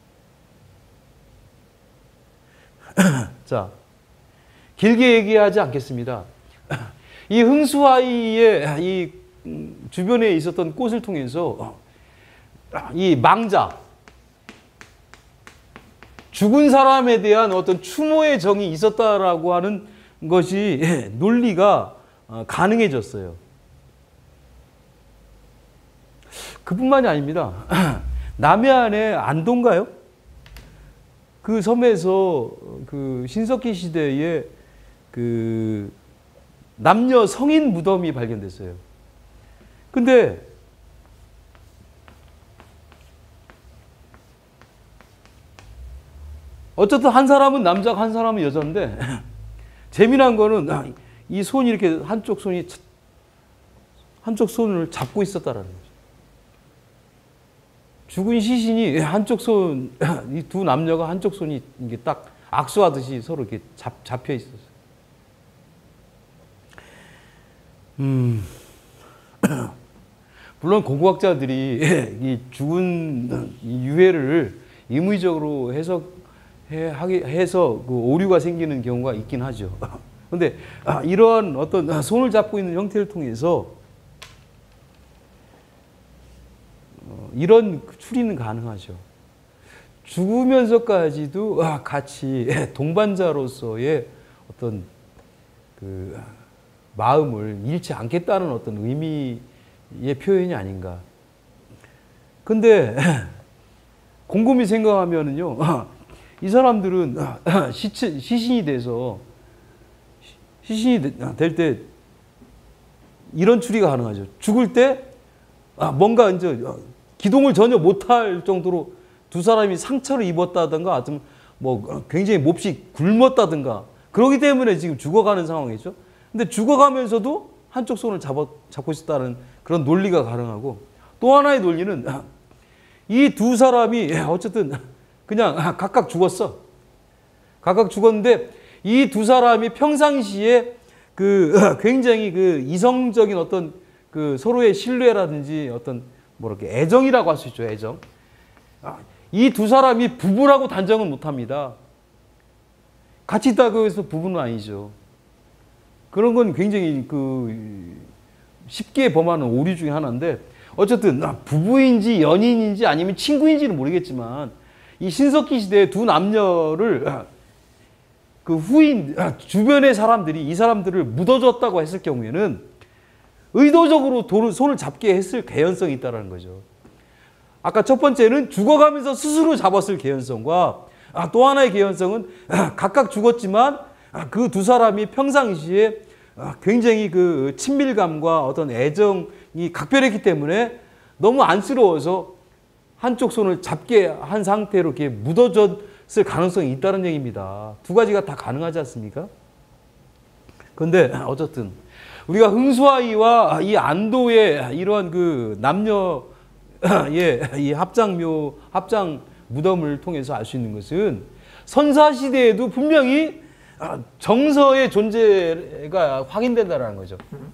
자, 길게 얘기하지 않겠습니다. 이 흥수아이의 이 주변에 있었던 꽃을 통해서 이 망자, 죽은 사람에 대한 어떤 추모의 정이 있었다라고 하는 것이 논리가 가능해졌어요. 그뿐만이 아닙니다. 남해안의 안동가요? 그 섬에서 그 신석기 시대에 그 남녀 성인 무덤이 발견됐어요. 근데 어쨌든 한 사람은 남자고 한 사람은 여자인데 재미난 거는 이 손이 이렇게 한쪽 손이 한쪽 손을 잡고 있었다라는 거죠. 죽은 시신이 한쪽 손, 이 두 남녀가 한쪽 손이 이게 딱 악수하듯이 서로 이렇게 잡, 잡혀 있었어요. 음, 물론 공고학자들이 이 죽은 이 유해를 임의적으로 해석해서 그 오류가 생기는 경우가 있긴 하죠. 그런데 이러한 어떤 손을 잡고 있는 형태를 통해서 이런 추리는 가능하죠. 죽으면서까지도 같이 동반자로서의 어떤 그 마음을 잃지 않겠다는 어떤 의미의 표현이 아닌가. 근데 곰곰이 생각하면은요, 이 사람들은 시체, 시신이 돼서 시신이 될 때 이런 추리가 가능하죠. 죽을 때 뭔가 이제 기동을 전혀 못할 정도로 두 사람이 상처를 입었다든가, 하여튼 뭐 굉장히 몹시 굶었다든가, 그러기 때문에 지금 죽어가는 상황이죠. 근데 죽어가면서도 한쪽 손을 잡아, 잡고 있었다는 그런 논리가 가능하고, 또 하나의 논리는 이 두 사람이 어쨌든 그냥 각각 죽었어. 각각 죽었는데 이 두 사람이 평상시에 그 굉장히 그 이성적인 어떤 그 서로의 신뢰라든지 어떤 뭐랄까 애정이라고 할 수 있죠. 애정. 이 두 사람이 부부라고 단정은 못합니다. 같이 있다고 해서 부부는 아니죠. 그런 건 굉장히 그 쉽게 범하는 오류 중에 하나인데, 어쨌든 부부인지 연인인지 아니면 친구인지는 모르겠지만 이 신석기 시대의 두 남녀를 그 후인 주변의 사람들이 이 사람들을 묻어줬다고 했을 경우에는 의도적으로 도를, 손을 잡게 했을 개연성이 있다는 거죠. 아까 첫 번째는 죽어가면서 스스로 잡았을 개연성과 또 하나의 개연성은 각각 죽었지만 그 두 사람이 평상시에 굉장히 그 친밀감과 어떤 애정이 각별했기 때문에 너무 안쓰러워서 한쪽 손을 잡게 한 상태로 이렇게 묻어졌을 가능성이 있다는 얘기입니다. 두 가지가 다 가능하지 않습니까? 그런데 어쨌든 우리가 흥수아이와 이 안도의 이러한 그 남녀의 이 합장묘, 합장 무덤을 통해서 알 수 있는 것은 선사시대에도 분명히 정서의 존재가 확인된다는 거죠.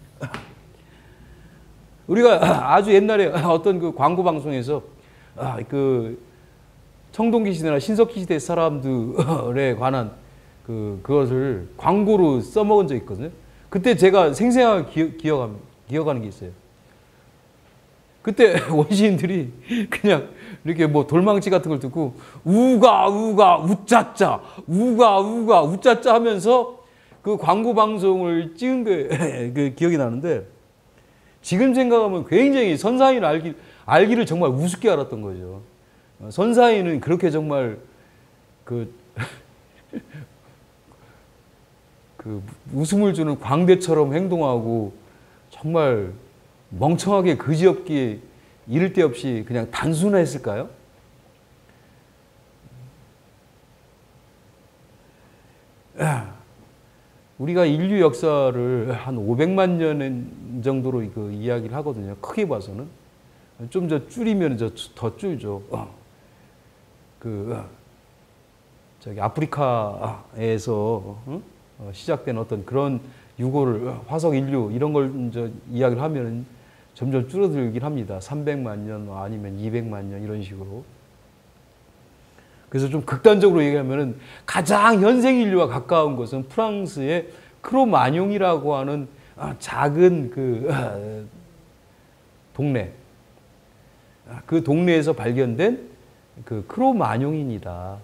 우리가 아주 옛날에 어떤 그 광고 방송에서 그 청동기 시대나 신석기 시대 사람들에 관한 그, 그것을 광고로 써먹은 적이 있거든요. 그때 제가 생생하게 기억, 기억함, 기억하는 게 있어요. 그때 원시인들이 그냥 이렇게 뭐 돌망치 같은 걸 듣고 우가 우가 우짜짜 우가 우가 우짜짜 하면서 그 광고 방송을 찍은 게 그 기억이 나는데, 지금 생각하면 굉장히 선사인을 알기, 알기를 정말 우습게 알았던 거죠. 선사인은 그렇게 정말 그, 그 웃음을 주는 광대처럼 행동하고 정말 멍청하게 그지없게 이를 데 없이 그냥 단순했을까요? 우리가 인류 역사를 한 오백만 년 정도로 그 이야기를 하거든요. 크게 봐서는. 좀 더 줄이면 더 줄죠. 그, 저기 아프리카에서 시작된 어떤 그런 유고를, 화석 인류 이런 걸 이제 이야기를 하면 점점 줄어들긴 합니다. 삼백만 년 아니면 이백만 년 이런 식으로. 그래서 좀 극단적으로 얘기하면 가장 현생 인류와 가까운 것은 프랑스의 크로마뇽이라고 하는 작은 그 동네. 그 동네에서 발견된 그 크로마뇽인이다.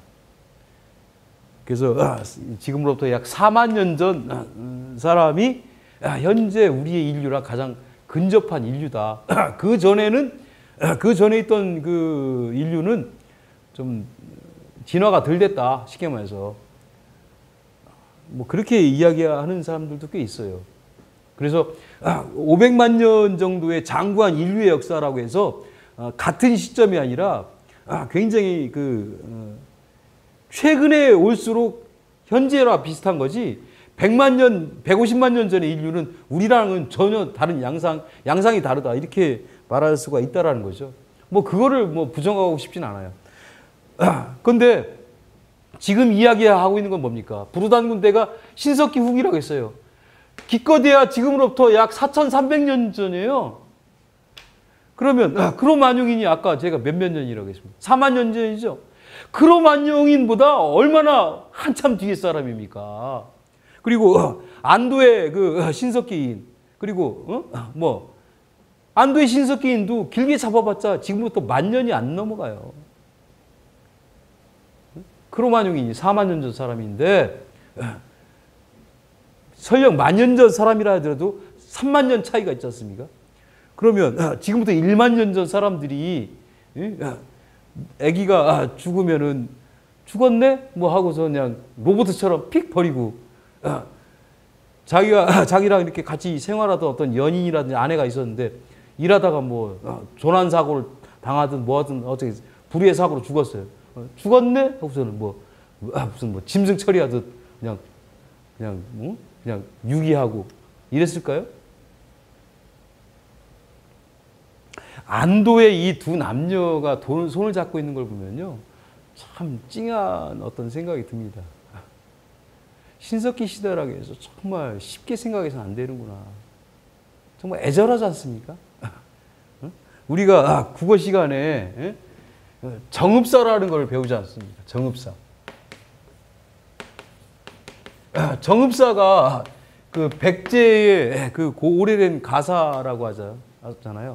그래서 지금으로부터 약 사만 년 전 사람이 현재 우리의 인류랑 가장 근접한 인류다. 그 전에는 그 전에 있던 그 인류는 좀 진화가 덜 됐다. 쉽게 말해서 뭐 그렇게 이야기하는 사람들도 꽤 있어요. 그래서 오백만 년 정도의 장구한 인류의 역사라고 해서 같은 시점이 아니라 굉장히 그 최근에 올수록 현재와 비슷한 거지. 백만 년, 백오십만 년 전의 인류는 우리랑은 전혀 다른 양상, 양상이 다르다. 이렇게 말할 수가 있다라는 거죠. 뭐 그거를 뭐 부정하고 싶진 않아요. 그런데 지금 이야기하고 있는 건 뭡니까? 부르단 때가 신석기 후기라고 했어요. 기껏해야 지금으로부터 약 사천삼백 년 전이에요. 그러면 크로마뇽인이 아까 제가 몇몇 년이라고 했습니다. 사만 년 전이죠. 크로마뇽인보다 얼마나 한참 뒤에 사람입니까? 그리고 안도의 그 신석기인, 그리고 어? 뭐 안도의 신석기인도 길게 잡아봤자 지금부터 만 년이 안 넘어가요. 크로마뇽인이 사만 년 전 사람인데 설령 만 년 전 사람이라 하더라도 삼만 년 차이가 있지 않습니까? 그러면 지금부터 일만 년 전 사람들이 아기가 죽으면은 죽었네? 뭐 하고서 그냥 로봇처럼 픽 버리고 자기가 자기랑 이렇게 같이 생활하던 어떤 연인이라든지 아내가 있었는데 일하다가 뭐 조난 사고를 당하든 뭐하든 어떻게 불의의 사고로 죽었어요. 죽었네? 하고서는 뭐 무슨 뭐 짐승 처리하듯 그냥 그냥 뭐 그냥 유기하고 이랬을까요? 안도의 이 두 남녀가 돈, 손을 잡고 있는 걸 보면요. 참 찡한 어떤 생각이 듭니다. 신석기 시대라고 해서 정말 쉽게 생각해서는 안 되는구나. 정말 애절하지 않습니까? 우리가 국어 시간에 정읍사라는 걸 배우지 않습니까? 정읍사. 정읍사가 그 백제의 그 오래된 가사라고 하잖아요.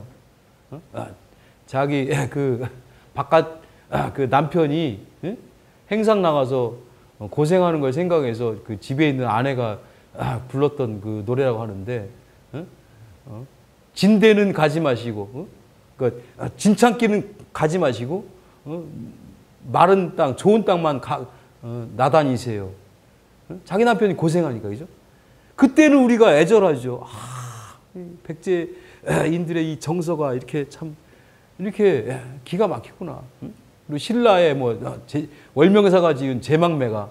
자기 그 바깥 그 남편이 행상 나가서 고생하는 걸 생각해서 그 집에 있는 아내가 불렀던 그 노래라고 하는데 진대는 가지 마시고 그 진창길은 가지 마시고 마른 땅 좋은 땅만 가, 나다니세요. 자기 남편이 고생하니까 그죠? 그때는 우리가 애절하죠. 아, 백제인들의 이 정서가 이렇게 참 이렇게 기가 막히구나. 그리고 신라의 뭐 월명사가 지은 제망매가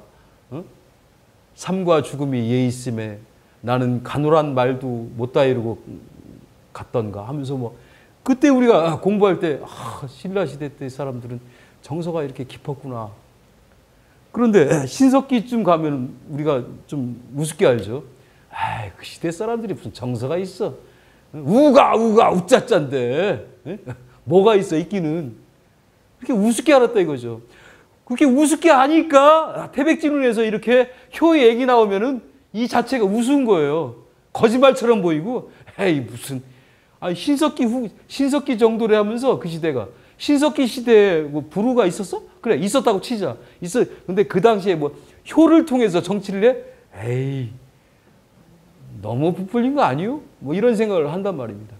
삶과 죽음이 예 있음에 나는 가노란 말도 못다 이루고 갔던가 하면서 뭐 그때 우리가 공부할 때 아, 신라 시대 때 사람들은 정서가 이렇게 깊었구나. 그런데 신석기쯤 가면 우리가 좀 우습게 알죠. 아이, 그 시대 사람들이 무슨 정서가 있어. 우가 우가 우짜짠데 뭐가 있어 있기는. 그렇게 우습게 알았다 이거죠. 그렇게 우습게 아니까 태백진운에서 이렇게 효의 얘기 나오면은 이 자체가 우스운 거예요. 거짓말처럼 보이고 에이 무슨 아니 신석기 후 신석기 정도래 하면서 그 시대가 신석기 시대에 뭐 부루가 있었어? 그래 있었다고 치자. 있어. 근데 그 당시에 뭐 효를 통해서 정치를 해? 에이 너무 부풀린 거 아니요? 뭐 이런 생각을 한단 말입니다.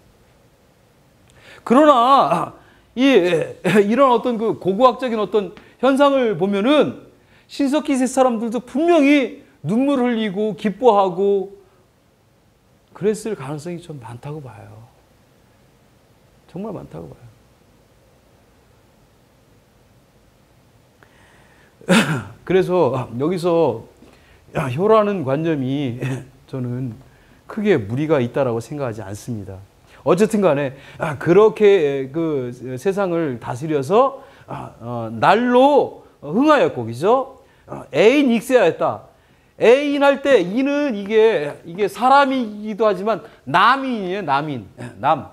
그러나 이 이런 어떤 그 고고학적인 어떤 현상을 보면은 신석기 세 사람들도 분명히 눈물 흘리고 기뻐하고 그랬을 가능성이 좀 많다고 봐요. 정말 많다고 봐요. 그래서 여기서 효라는 관념이 저는 크게 무리가 있다라고 생각하지 않습니다. 어쨌든 간에 그렇게 그 세상을 다스려서 날로 흥하였고, 그죠? 애인 익세하였다. 애인 할 때 이는 이게 이게 사람이기도 하지만 남인이에요. 남인. 남.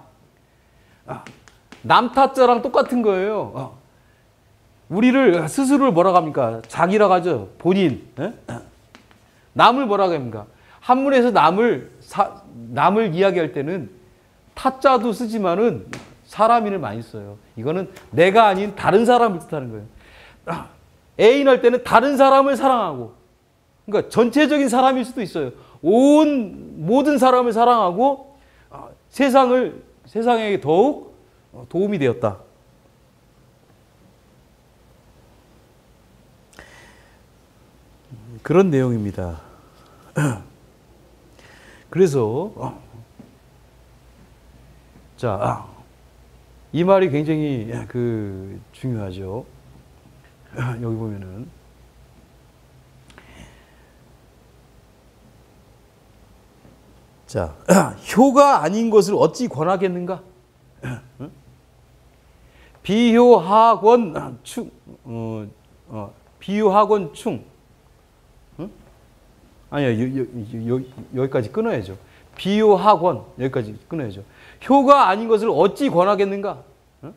남타자랑 똑같은 거예요. 우리를 스스로를 뭐라고 합니까? 자기라고 하죠. 본인. 남을 뭐라고 합니까? 한문에서 남을 사, 남을 이야기할 때는 타짜도 쓰지만은 사람인을 많이 써요. 이거는 내가 아닌 다른 사람을 뜻하는 거예요. 애인할 때는 다른 사람을 사랑하고, 그러니까 전체적인 사람일 수도 있어요. 온 모든 사람을 사랑하고 세상을 세상에게 더욱 도움이 되었다. 그런 내용입니다. 그래서 자, 이 말이 굉장히 그 중요하죠. 여기 보면은 자, 효가 아닌 것을 어찌 권하겠는가? 비효하권 충, 어, 어, 비효하권 충. 응? 아니야, 여, 여, 여, 여기까지 끊어야죠. 비효하권 여기까지 끊어야죠. 효가 아닌 것을 어찌 권하겠는가? 응?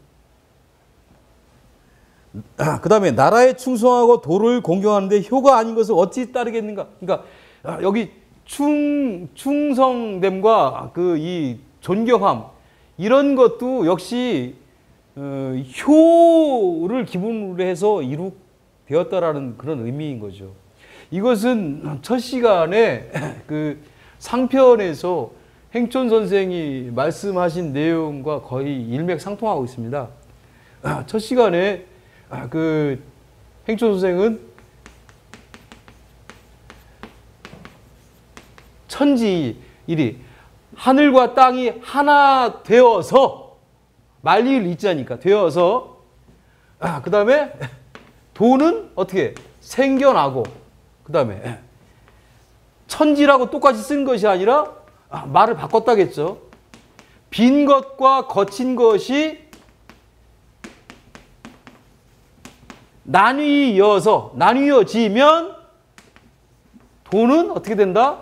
아, 그 다음에 나라에 충성하고 도를 공경하는데 효가 아닌 것을 어찌 따르겠는가? 그러니까 아, 여기 충, 충성됨과 그 이 존경함 이런 것도 역시 어, 효를 기본으로 해서 이룩되었다라는 그런 의미인 거죠. 이것은 첫 시간에 그 상편에서 행촌 선생이 말씀하신 내용과 거의 일맥상통하고 있습니다. 첫 시간에 그 행촌 선생은 천지일이 하늘과 땅이 하나 되어서 만리를 잇자니까 되어서 아, 그 다음에 도는 어떻게 생겨나고 그 다음에 천지라고 똑같이 쓴 것이 아니라 아, 말을 바꿨다겠죠. 빈 것과 거친 것이 나뉘어서 나뉘어지면 도는 어떻게 된다?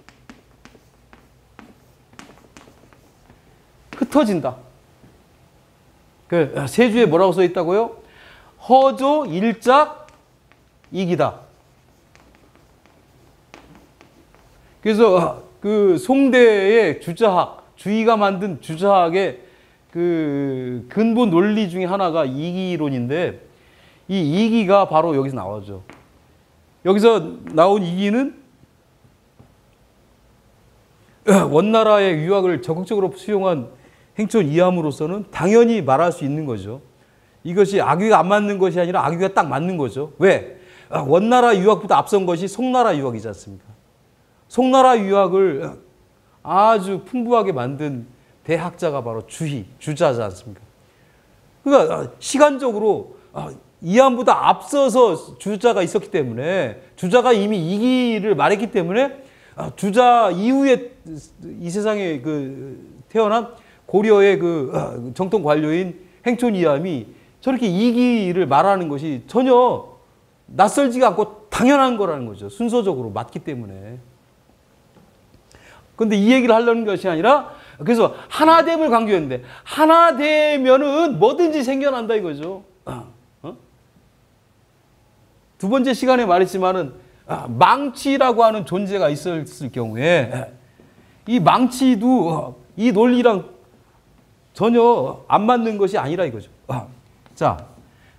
흩어진다. 그 세주에 뭐라고 써 있다고요? 허조 일작 이기다. 그래서 그 송대의 주자학, 주의가 만든 주자학의 그 근본 논리 중에 하나가 이기론인데 이 이기가 바로 여기서 나오죠. 여기서 나온 이기는 원나라의 유학을 적극적으로 수용한 행촌 이함으로서는 당연히 말할 수 있는 거죠. 이것이 악유가 안 맞는 것이 아니라 악유가 딱 맞는 거죠. 왜? 원나라 유학보다 앞선 것이 송나라 유학이지 않습니까? 송나라 유학을 아주 풍부하게 만든 대학자가 바로 주희, 주자지 않습니까? 그러니까 시간적으로 이함보다 앞서서 주자가 있었기 때문에 주자가 이미 이기를 말했기 때문에 주자 이후에 이 세상에 그 태어난 고려의 그 정통 관료인 행촌 이함이 저렇게 이기를 말하는 것이 전혀 낯설지가 않고 당연한 거라는 거죠. 순서적으로 맞기 때문에. 그런데 이 얘기를 하려는 것이 아니라 그래서 하나됨을 강조했는데 하나되면은 뭐든지 생겨난다 이거죠. 어? 두 번째 시간에 말했지만은 망치라고 하는 존재가 있었을 경우에 이 망치도 이 논리랑 전혀 안 맞는 것이 아니라 이거죠. 자,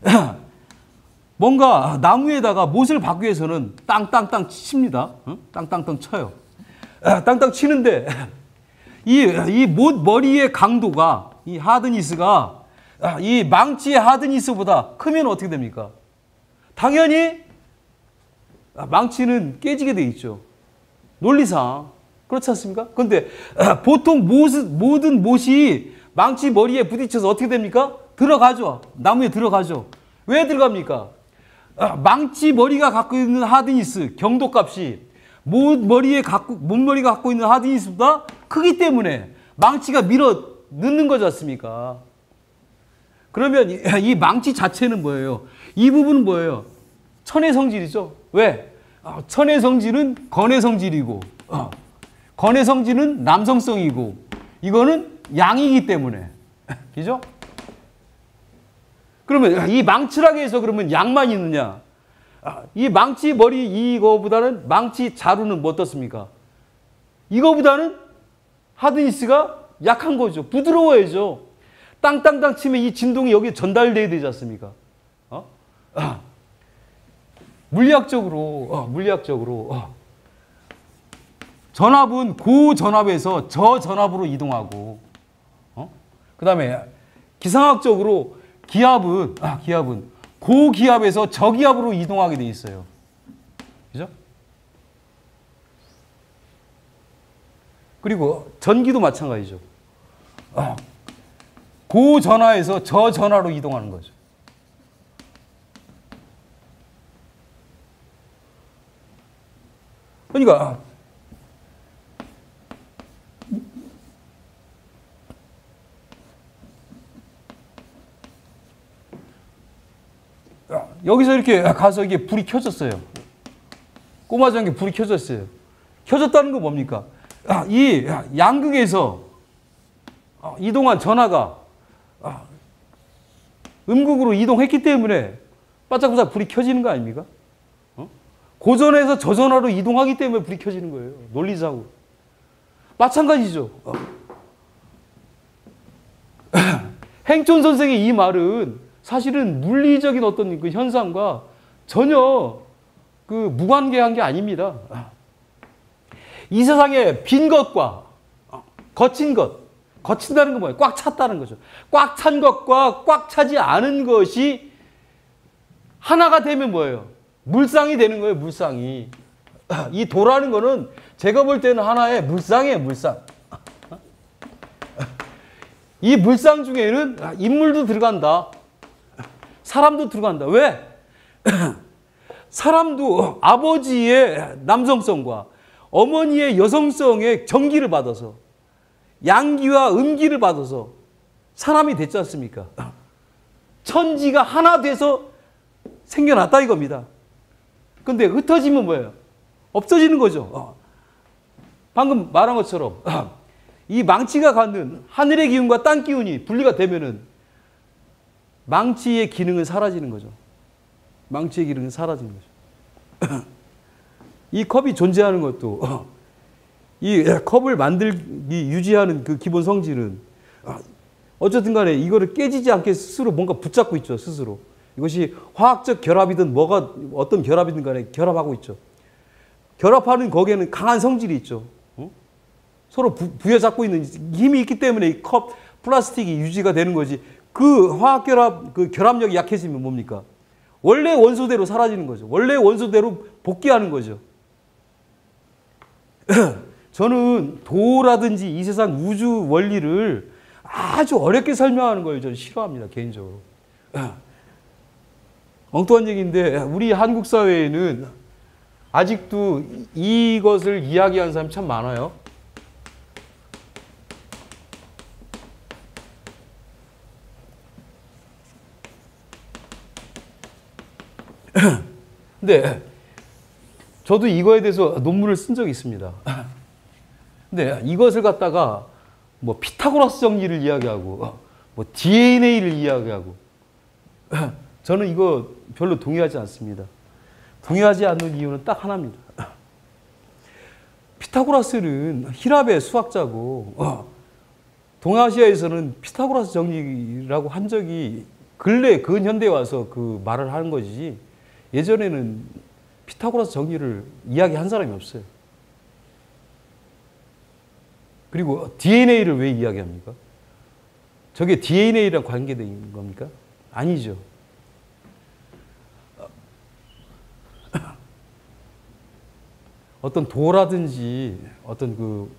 뭔가 나무에다가 못을 박기 위해서는 땅땅땅 칩니다. 땅땅땅 쳐요. 땅땅 치는데 이, 이 못 머리의 강도가 이 하드니스가 이 망치의 하드니스보다 크면 어떻게 됩니까? 당연히 망치는 깨지게 돼 있죠. 논리상. 그렇지 않습니까? 그런데 보통 모든, 모든 못이 망치 머리에 부딪혀서 어떻게 됩니까? 들어가죠. 나무에 들어가죠. 왜 들어갑니까? 망치 머리가 갖고 있는 하드니스, 경도값이 못 머리에 갖고, 못머리가 갖고 있는 하드니스보다 크기 때문에 망치가 밀어 넣는 거지 않습니까? 그러면 이, 이 망치 자체는 뭐예요? 이 부분은 뭐예요? 천의 성질이죠. 왜? 천의 성질은 건의 성질이고, 어, 건의 성질은 남성성이고, 이거는 양이기 때문에. 그죠? 그러면 이 망치라고 해서 그러면 양만 있느냐? 이 망치 머리 이거보다는 망치 자루는 뭐 어떻습니까? 이거보다는 하드니스가 약한 거죠. 부드러워야죠. 땅땅땅 치면 이 진동이 여기에 전달돼야 되지 않습니까? 어? 아. 물리학적으로, 어, 물리학적으로, 어. 전압은 고전압에서 저전압으로 이동하고, 어? 그 다음에 기상학적으로 기압은, 아, 기압은 고기압에서 저기압으로 이동하게 돼 있어요. 그죠? 그리고 전기도 마찬가지죠. 어. 고전하에서 저전하로 이동하는 거죠. 그러니까 여기서 이렇게 가서 이게 불이 켜졌어요. 꼬마지 않게 불이 켜졌어요. 켜졌다는 건 뭡니까? 이 양극에서 이동한 전하가 음극으로 이동했기 때문에 바짝바짝 불이 켜지는 거 아닙니까? 어? 고전에서 저전하로 이동하기 때문에 불이 켜지는 거예요. 논리적으로. 마찬가지죠. 어. 행촌 선생의 이 말은 사실은 물리적인 어떤 그 현상과 전혀 그 무관계한 게 아닙니다. 이 세상에 빈 것과 거친 것, 거친다는 건 뭐예요? 꽉 찼다는 거죠. 꽉 찬 것과 꽉 차지 않은 것이 하나가 되면 뭐예요? 물상이 되는 거예요, 물상이. 이 도라는 거는 제가 볼 때는 하나의 물상이에요, 물상. 이 물상 중에는 인물도 들어간다. 사람도 들어간다. 왜? 사람도 아버지의 남성성과 어머니의 여성성의 전기를 받아서 양기와 음기를 받아서 사람이 됐지 않습니까? 천지가 하나 돼서 생겨났다 이겁니다. 근데 흩어지면 뭐예요? 없어지는 거죠. 방금 말한 것처럼 이 망치가 갖는 하늘의 기운과 땅 기운이 분리가 되면은 망치의 기능은 사라지는 거죠. 망치의 기능은 사라지는 거죠. 이 컵이 존재하는 것도 이 컵을 만들기 유지하는 그 기본 성질은 어쨌든 간에 이거를 깨지지 않게 스스로 뭔가 붙잡고 있죠. 스스로. 이것이 화학적 결합이든 뭐가 어떤 결합이든 간에 결합하고 있죠. 결합하는 거기에는 강한 성질이 있죠. 어? 서로 부, 부여잡고 있는 힘이 있기 때문에 이 컵 플라스틱이 유지가 되는 거지. 그 화학 결합, 그 결합력이 약해지면 뭡니까? 원래 원소대로 사라지는 거죠. 원래 원소대로 복귀하는 거죠. 저는 도라든지 이 세상 우주 원리를 아주 어렵게 설명하는 걸 저는 싫어합니다. 개인적으로. 엉뚱한 얘기인데 우리 한국 사회에는 아직도 이것을 이야기하는 사람이 참 많아요. 근데 저도 이거에 대해서 논문을 쓴 적이 있습니다. 근데 이것을 갖다가 뭐 피타고라스 정리를 이야기하고 뭐 디엔에이를 이야기하고 저는 이거 별로 동의하지 않습니다. 동의하지 않는 이유는 딱 하나입니다. 피타고라스는 히랍의 수학자고 동아시아에서는 피타고라스 정리라고 한 적이 근래 근현대에 와서 그 말을 하는 거지 예전에는 피타고라스 정리를 이야기한 사람이 없어요. 그리고 디엔에이를 왜 이야기합니까? 저게 디엔에이랑 관계된 겁니까? 아니죠. 어떤 도라든지 어떤 그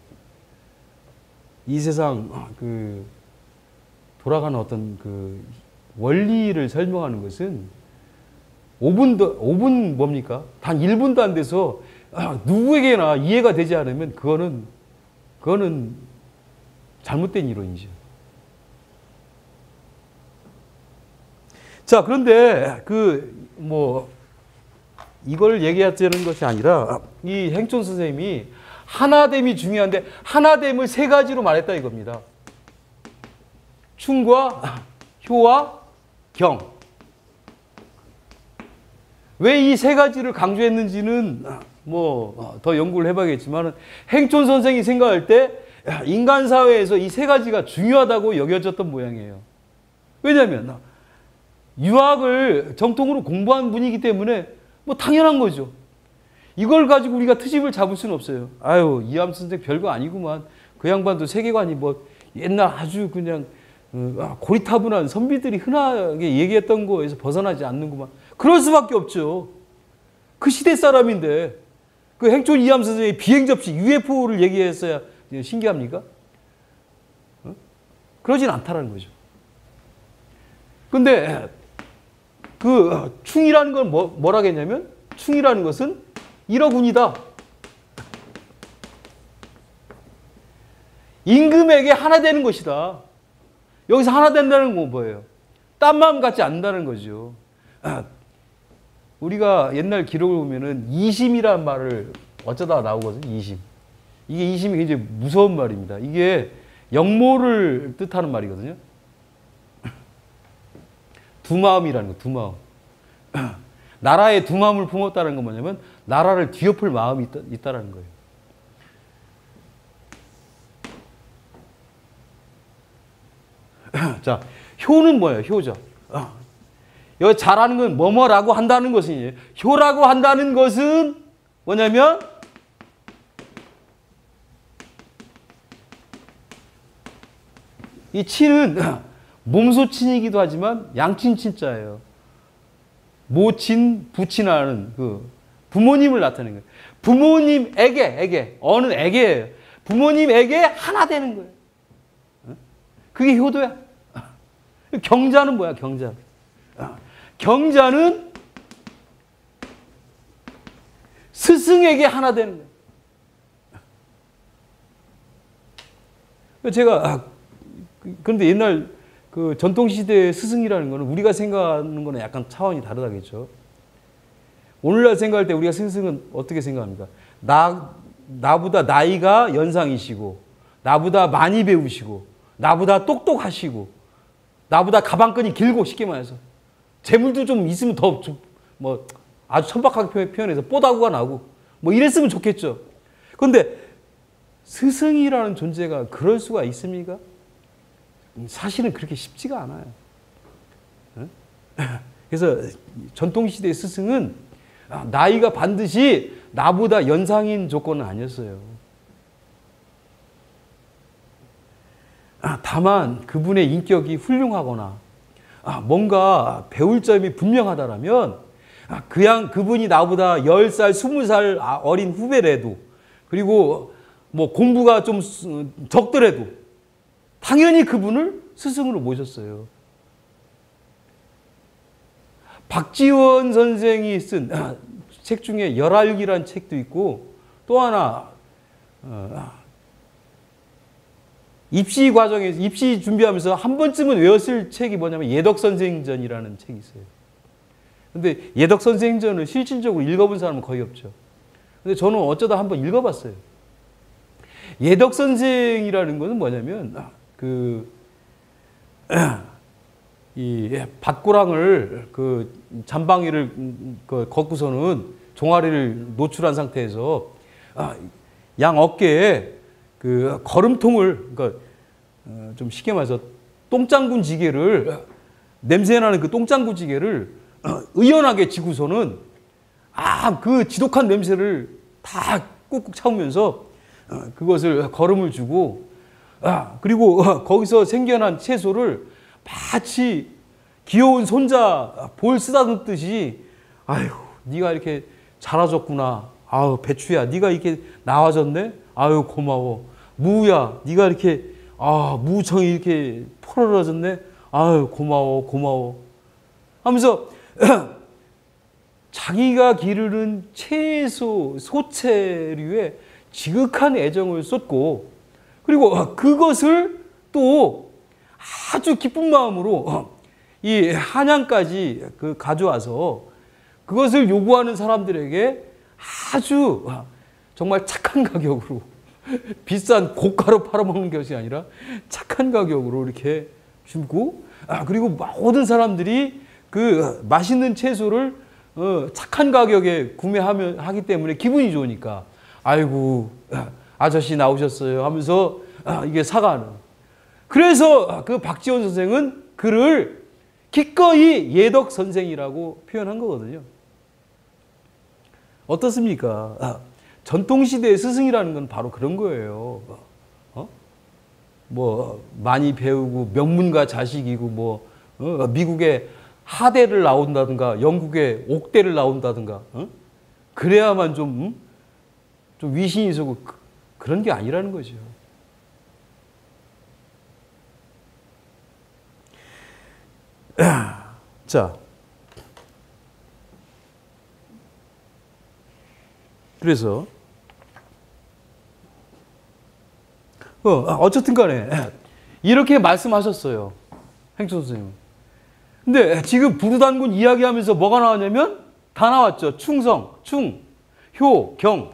이 세상 그 돌아가는 어떤 그 원리를 설명하는 것은 오 분도 오 분 뭡니까? 단 일 분도 안 돼서 누구에게나 이해가 되지 않으면 그거는 그거는 잘못된 이론이죠. 자, 그런데 그 뭐 이걸 얘기하자는 것이 아니라 이 행촌 선생님이 하나됨이 중요한데 하나됨을 세 가지로 말했다 이겁니다. 충과 효와 경. 왜 이 세 가지를 강조했는지는 뭐 더 연구를 해봐야겠지만 행촌 선생이 생각할 때 인간 사회에서 이 세 가지가 중요하다고 여겨졌던 모양이에요. 왜냐하면 유학을 정통으로 공부한 분이기 때문에 뭐 당연한 거죠. 이걸 가지고 우리가 트집을 잡을 수는 없어요. 아유, 이암수 선생 별거 아니구만. 그 양반도 세계관이 뭐 옛날 아주 그냥 고리타분한 선비들이 흔하게 얘기했던 거에서 벗어나지 않는구만. 그럴 수밖에 없죠. 그 시대 사람인데 그 행촌 이암수 선생이 비행 접시 유에프오를 얘기했어야 신기합니까? 어? 그러진 않다라는 거죠. 근데 그 충이라는 건 뭐, 뭐라겠냐면 충이라는 것은 일어군이다. 임금에게 하나 되는 것이다. 여기서 하나 된다는 건 뭐예요? 딴 마음 같지 않는다는 거죠. 우리가 옛날 기록을 보면은 이심이라는 말을 어쩌다가 나오거든요. 이심. 이게 이심이 굉장히 무서운 말입니다. 이게 영모를 뜻하는 말이거든요. 두 마음이라는 거, 두 마음. 나라에 두 마음을 품었다는 건 뭐냐면 나라를 뒤엎을 마음이 있다, 있다라는 거예요. 자, 효는 뭐예요? 효죠. 여기 잘하는 건 뭐뭐라고 한다는 것이에요. 효라고 한다는 것은 뭐냐면 이 친은 몸소친이기도 하지만 양친친자예요. 모친, 부친하는 그 부모님을 나타내는 거예요. 부모님에게, 에게, 어느 에게예요. 부모님에게 하나 되는 거예요. 그게 효도야. 경자는 뭐야, 경자? 경자는 스승에게 하나 되는 거예요. 제가, 그런데 옛날 그 전통시대의 스승이라는 거는 우리가 생각하는 거는 약간 차원이 다르다겠죠. 오늘날 생각할 때 우리가 스승은 어떻게 생각합니까? 나, 나보다 나이가 연상이시고, 나보다 많이 배우시고, 나보다 똑똑하시고, 나보다 가방끈이 길고, 쉽게 말해서. 재물도 좀 있으면 더, 좀 뭐, 아주 천박하게 표현해서 뽀다구가 나고, 뭐 이랬으면 좋겠죠. 그런데 스승이라는 존재가 그럴 수가 있습니까? 사실은 그렇게 쉽지가 않아요. 그래서 전통시대의 스승은 나이가 반드시 나보다 연상인 조건은 아니었어요. 다만 그분의 인격이 훌륭하거나 뭔가 배울 점이 분명하다라면 그냥 그분이 나보다 열 살, 스무 살 어린 후배라도 그리고 뭐 공부가 좀 적더라도 당연히 그분을 스승으로 모셨어요. 박지원 선생이 쓴 책 중에 열알기란 책도 있고 또 하나 입시 과정에서 입시 준비하면서 한 번쯤은 외웠을 책이 뭐냐면 예덕선생전이라는 책이 있어요. 근데 예덕선생전을 실질적으로 읽어본 사람은 거의 없죠. 근데 저는 어쩌다 한번 읽어봤어요. 예덕선생이라는 것은 뭐냐면 그 이 밭고랑을 그 잠방이를 그 걷고서는 종아리를 노출한 상태에서 양 어깨에 그 걸음통을 그러니까 좀 쉽게 말해서 똥장군 지게를 냄새나는 그 똥장군 지게를 의연하게 지고서는 아 그 지독한 냄새를 다 꾹꾹 참으면서 그것을 걸음을 주고 아 그리고 거기서 생겨난 채소를 마치 귀여운 손자 볼 쓰다듬듯이 아유 네가 이렇게 자라졌구나. 아유 배추야 네가 이렇게 나와졌네. 아유 고마워. 무야 네가 이렇게 아 무청이 이렇게 포르러졌네. 아유 고마워 고마워 하면서 자기가 기르는 채소 소채류에 지극한 애정을 쏟고 그리고 그것을 또 아주 기쁜 마음으로 이 한양까지 그 가져와서 그것을 요구하는 사람들에게 아주 정말 착한 가격으로 비싼 고가로 팔아먹는 것이 아니라 착한 가격으로 이렇게 주고 아 그리고 모든 사람들이 그 맛있는 채소를 어 착한 가격에 구매하면 하기 때문에 기분이 좋으니까 아이고 아저씨 나오셨어요 하면서 이게 사과하는. 그래서 그 박지원 선생은 그를 기꺼이 예덕 선생이라고 표현한 거거든요. 어떻습니까? 전통시대의 스승이라는 건 바로 그런 거예요. 어? 뭐 많이 배우고 명문가 자식이고 뭐 어? 미국의 하대를 나온다든가 영국의 옥대를 나온다든가 어? 그래야만 좀, 좀 위신이 서고 그, 그런 게 아니라는 거죠. 자, 그래서 어, 어쨌든 간에 이렇게 말씀하셨어요. 행촌 선생님. 근데 지금 부르단군 이야기하면서 뭐가 나왔냐면 다 나왔죠. 충성, 충, 효, 경.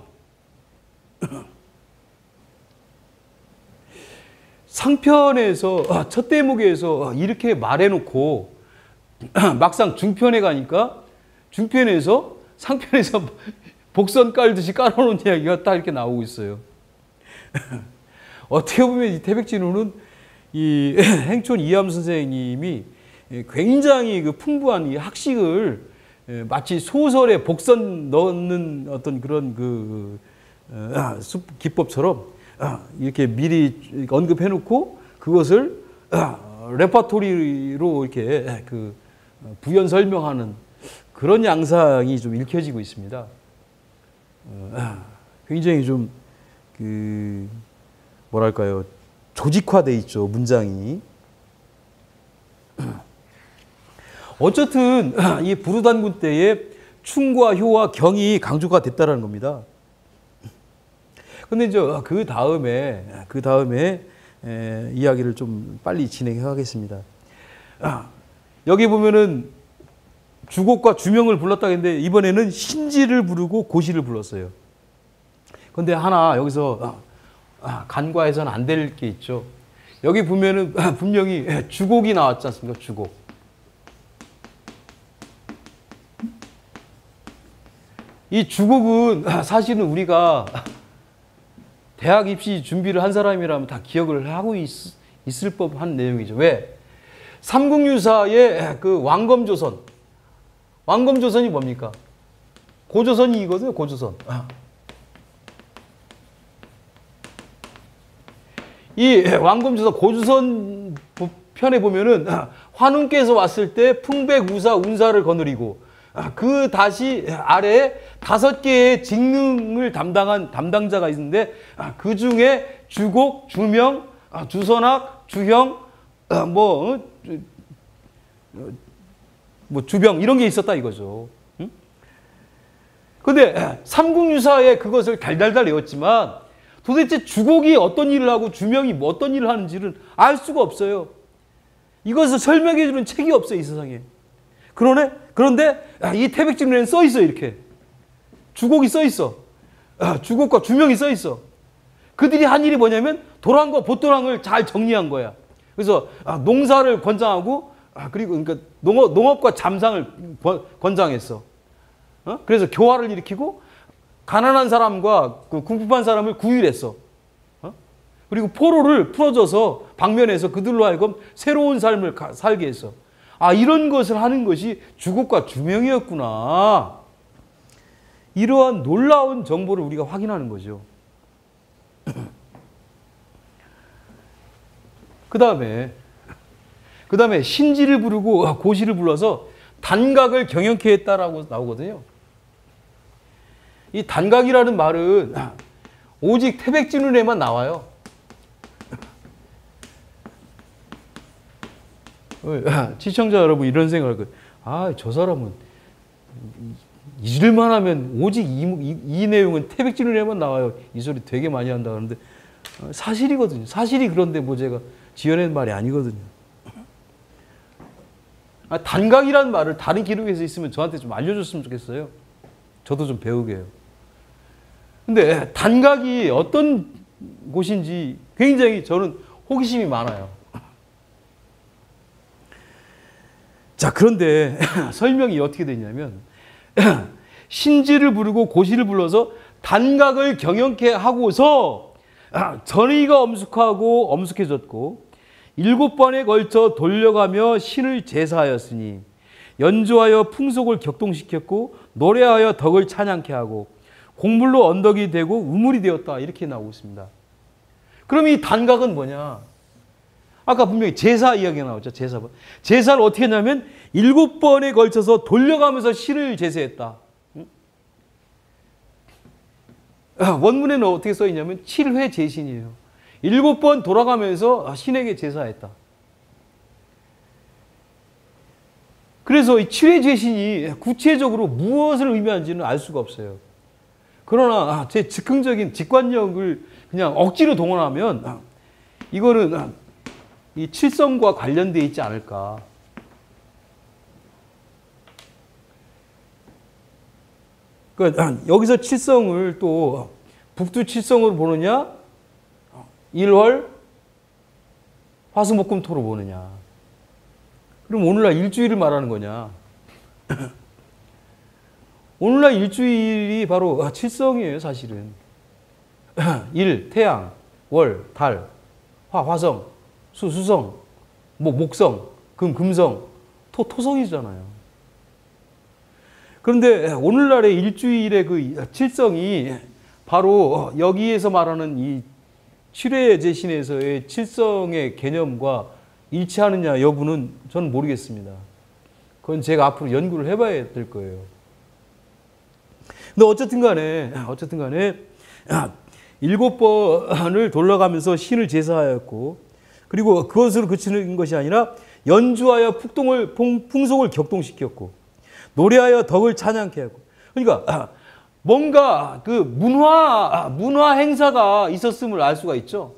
상편에서 첫 대목에서 이렇게 말해놓고 막상 중편에 가니까 중편에서 상편에서 복선 깔듯이 깔아놓은 이야기가 딱 이렇게 나오고 있어요. 어떻게 보면 이 태백진후는 이 행촌 이암 선생님이 굉장히 그 풍부한 이 학식을 마치 소설에 복선 넣는 어떤 그런 그 기법처럼 이렇게 미리 언급해놓고 그것을 레퍼토리로 이렇게 그 부연 설명하는 그런 양상이 좀 읽혀지고 있습니다. 굉장히 좀 그 뭐랄까요, 조직화돼 있죠, 문장이. 어쨌든 이 부르단군 때에 충과 효와 경이 강조가 됐다라는 겁니다. 근데 이제 그 다음에 그 다음에 에, 이야기를 좀 빨리 진행하겠습니다. 아, 여기 보면은 주곡과 주명을 불렀다 했는데 이번에는 신지를 부르고 고시를 불렀어요. 근데 하나 여기서 아, 간과해서는 안 될 게 있죠. 여기 보면은 분명히 주곡이 나왔지 않습니까? 주곡. 이 주곡은 사실은 우리가 대학 입시 준비를 한 사람이라면 다 기억을 하고 있, 있을 법한 내용이죠. 왜? 삼국유사의 그 왕검조선. 왕검조선이 뭡니까? 고조선이거든요, 고조선. 이 왕검조선 고조선 편에 보면은 환웅께서 왔을 때 풍백우사 운사를 거느리고 그 다시 아래에 다섯 개의 직능을 담당한 담당자가 있는데 그 중에 주곡, 주명, 주선학, 주형, 뭐, 뭐 주병 이런 게 있었다 이거죠. 응? 근데 삼국유사에 그것을 달달달 외웠지만 도대체 주곡이 어떤 일을 하고 주명이 뭐 어떤 일을 하는지를 알 수가 없어요. 이것을 설명해 주는 책이 없어요, 이 세상에. 그러네? 그런데 이 태백진후에는 써 있어, 이렇게. 주곡이 써 있어. 주곡과 주명이 써 있어. 그들이 한 일이 뭐냐면 도랑과 보도랑을 잘 정리한 거야. 그래서 농사를 권장하고 그리고 그러니까 농업, 농업과 잠상을 권장했어. 그래서 교화를 일으키고 가난한 사람과 그 궁핍한 사람을 구휼했어. 그리고 포로를 풀어줘서 방면에서 그들로 하여금 새로운 삶을 살게 했어. 아, 이런 것을 하는 것이 주곡과 주명이었구나. 이러한 놀라운 정보를 우리가 확인하는 거죠. 그 다음에, 그 다음에 신지를 부르고 고시를 불러서 단각을 경영케 했다라고 나오거든요. 이 단각이라는 말은 오직 태백진후에만 나와요. 시청자 여러분 이런 생각을 할 거예요. 아, 저 사람은 일만 하면 오직 이, 이, 이 내용은 태백진후에만 나와요. 이 소리 되게 많이 한다 그러는데 사실이거든요. 사실이 그런데 뭐 제가 지어낸 말이 아니거든요. 아, 단각이라는 말을 다른 기록에서 있으면 저한테 좀 알려줬으면 좋겠어요. 저도 좀 배우게 해요. 근데 단각이 어떤 곳인지 굉장히 저는 호기심이 많아요. 자, 그런데 설명이 어떻게 되냐면 신지를 부르고 고시를 불러서 단각을 경영케 하고서 전의가 엄숙하고 엄숙해졌고 일곱 번에 걸쳐 돌려가며 신을 제사하였으니 연주하여 풍속을 격동시켰고 노래하여 덕을 찬양케 하고 곡물로 언덕이 되고 우물이 되었다. 이렇게 나오고 있습니다. 그럼 이 단각은 뭐냐? 아까 분명히 제사 이야기가 나왔죠. 제사. 제사를 어떻게 했냐면 일곱 번에 걸쳐서 돌려가면서 신을 제사했다. 원문에는 어떻게 써 있냐면 칠 회 제신이에요. 일곱 번 돌아가면서 신에게 제사했다. 그래서 이 칠 회 제신이 구체적으로 무엇을 의미하는지는 알 수가 없어요. 그러나 제 즉흥적인 직관력을 그냥 억지로 동원하면 이거는 이 칠성과 관련되어 있지 않을까. 그러니까 여기서 칠성을 또 북두 칠성으로 보느냐, 일월, 화수목금토로 보느냐. 그럼 오늘날 일주일을 말하는 거냐? 오늘날 일주일이 바로 칠성이에요, 사실은. 일, 태양, 월, 달, 화, 화성, 수, 수성, 뭐, 목성, 금, 금성, 토, 토성이잖아요. 그런데 오늘날의 일주일의 그 칠성이 바로 여기에서 말하는 이 칠회 제신에서의 칠성의 개념과 일치하느냐 여부는 저는 모르겠습니다. 그건 제가 앞으로 연구를 해봐야 될 거예요. 근데 어쨌든 간에, 어쨌든 간에 일곱 번을 돌아가면서 신을 제사하였고, 그리고 그것으로 그치는 것이 아니라 연주하여 풍동을, 풍속을 격동시켰고, 노래하여 덕을 찬양케 하고. 그러니까 뭔가 그 문화, 문화 행사가 있었음을 알 수가 있죠.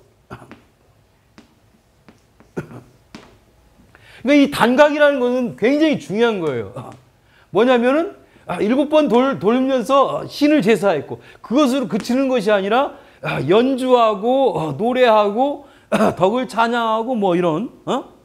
그러니까 이 단각이라는 것은 굉장히 중요한 거예요. 뭐냐면은 일곱 번 돌, 돌면서 신을 제사했고, 그것으로 그치는 것이 아니라 연주하고 노래하고 덕을 찬양하고 뭐 이런, 어?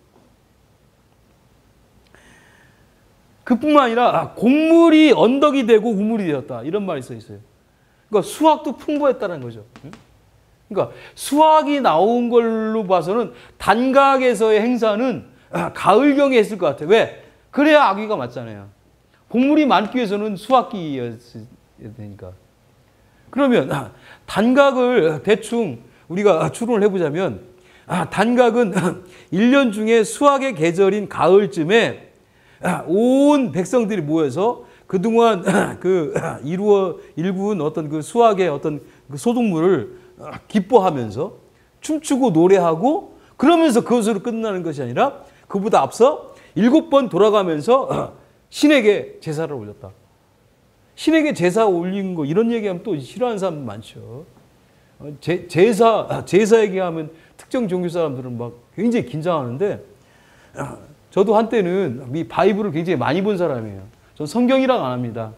그뿐만 아니라 곡물이 언덕이 되고 우물이 되었다. 이런 말이 써 있어요. 그러니까 수확도 풍부했다는 거죠. 그러니까 수확이 나온 걸로 봐서는 단각에서의 행사는 가을경에 했을 것 같아요. 왜? 그래야 아귀가 맞잖아요. 곡물이 많기 위해서는 수확기여야 되니까. 그러면 단각을 대충 우리가 추론을 해보자면, 단각은 일 년 중에 수확의 계절인 가을쯤에 온 백성들이 모여서 그동안 그 이루어 일군 어떤 그 수확의 어떤 그 소득물을 기뻐하면서 춤추고 노래하고 그러면서 그것으로 끝나는 것이 아니라 그보다 앞서 일곱 번 돌아가면서 신에게 제사를 올렸다. 신에게 제사 올린 거 이런 얘기하면 또 싫어하는 사람 많죠. 제, 제사 제사 얘기하면 특정 종교 사람들은 막 굉장히 긴장하는데, 저도 한때는 이 바이블을 굉장히 많이 본 사람이에요. 전 성경이라고 안 합니다.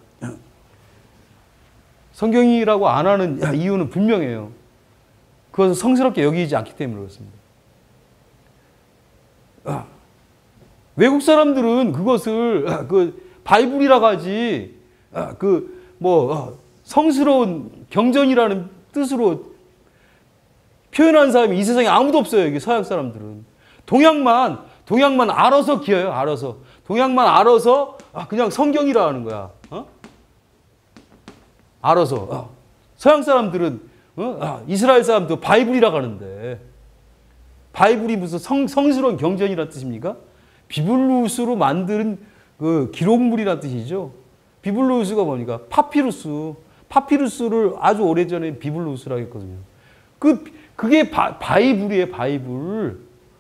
성경이라고 안 하는 이유는 분명해요. 그것을 성스럽게 여기지 않기 때문에 그렇습니다. 외국 사람들은 그것을 그 바이블이라고 하지, 그 뭐 성스러운 경전이라는 뜻으로 표현하는 사람이 이 세상에 아무도 없어요. 이게 서양 사람들은. 동양만 동양만 알아서 기어요. 알아서. 동양만 알아서 그냥 성경이라 하는 거야. 어? 알아서. 어. 서양 사람들은 어? 아, 이스라엘 사람도 바이블이라고 하는데, 바이블이 무슨 성, 성스러운 경전이라는 뜻입니까? 비블루스로 만든 그 기록물이라는 뜻이죠. 비블루스가 뭡니까? 파피루스. 파피루스를 아주 오래전에 비블루스라고 했거든요. 그, 그게 바, 바이블이에요. 바이블.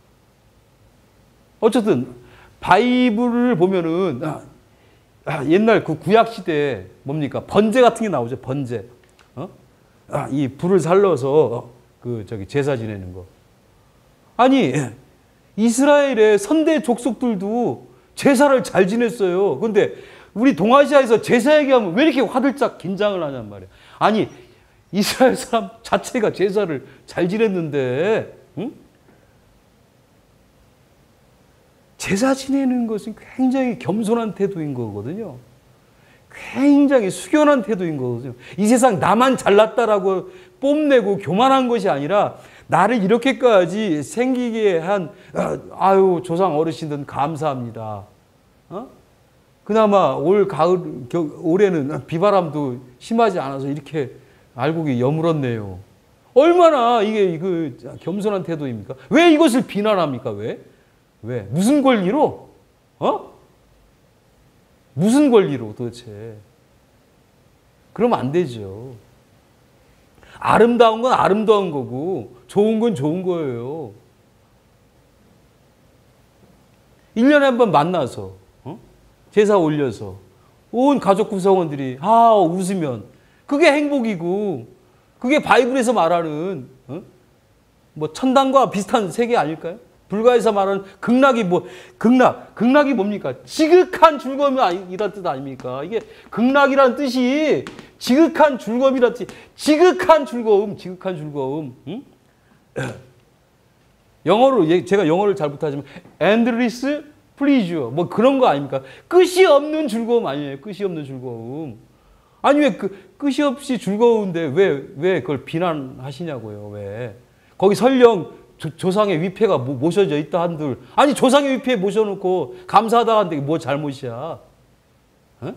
어쨌든 바이블을 보면은 아, 아, 옛날 그 구약 시대에 뭡니까? 번제 같은 게 나오죠. 번제. 어? 아, 이 불을 살려서 그 저기 제사 지내는 거. 아니 이스라엘의 선대 족속들도 제사를 잘 지냈어요. 그런데 우리 동아시아에서 제사 얘기하면 왜 이렇게 화들짝 긴장을 하냔 말이야. 아니 이스라엘 사람 자체가 제사를 잘 지냈는데, 응? 제사 지내는 것은 굉장히 겸손한 태도인 거거든요. 굉장히 숙연한 태도인 거거든요. 이 세상 나만 잘났다라고 뽐내고 교만한 것이 아니라 나를 이렇게까지 생기게 한 아유 조상 어르신들 감사합니다. 어? 그나마 올 가을 겨, 올해는 비바람도 심하지 않아서 이렇게 알곡이 여물었네요. 얼마나 이게 그 겸손한 태도입니까? 왜 이것을 비난합니까? 왜? 왜? 무슨 권리로? 어? 무슨 권리로 도대체? 그러면 안 되죠. 아름다운 건 아름다운 거고 좋은 건 좋은 거예요. 일 년에 한 번 만나서 어? 제사 올려서 온 가족 구성원들이 아 웃으면 그게 행복이고 그게 바이블에서 말하는 어? 뭐 천당과 비슷한 세계 아닐까요? 불가에서 말하는 극락이 뭐 극락 극락이 뭡니까? 지극한 즐거움이란 뜻 아닙니까? 이게 극락이라는 뜻이 지극한 즐거움이란 뜻이 지극한 즐거움, 지극한 즐거움. 응? 영어로 제가 영어를 잘 못하지만 endless pleasure 뭐 그런 거 아닙니까? 끝이 없는 즐거움 아니에요? 끝이 없는 즐거움. 아니 왜 그 끝이 없이 즐거운데 왜 왜 그걸 비난하시냐고요? 왜? 거기 설령 조, 조상의 위패가 모, 모셔져 있다 한들 아니 조상의 위패에 모셔놓고 감사하다 하는데 뭐 잘못이야? 어?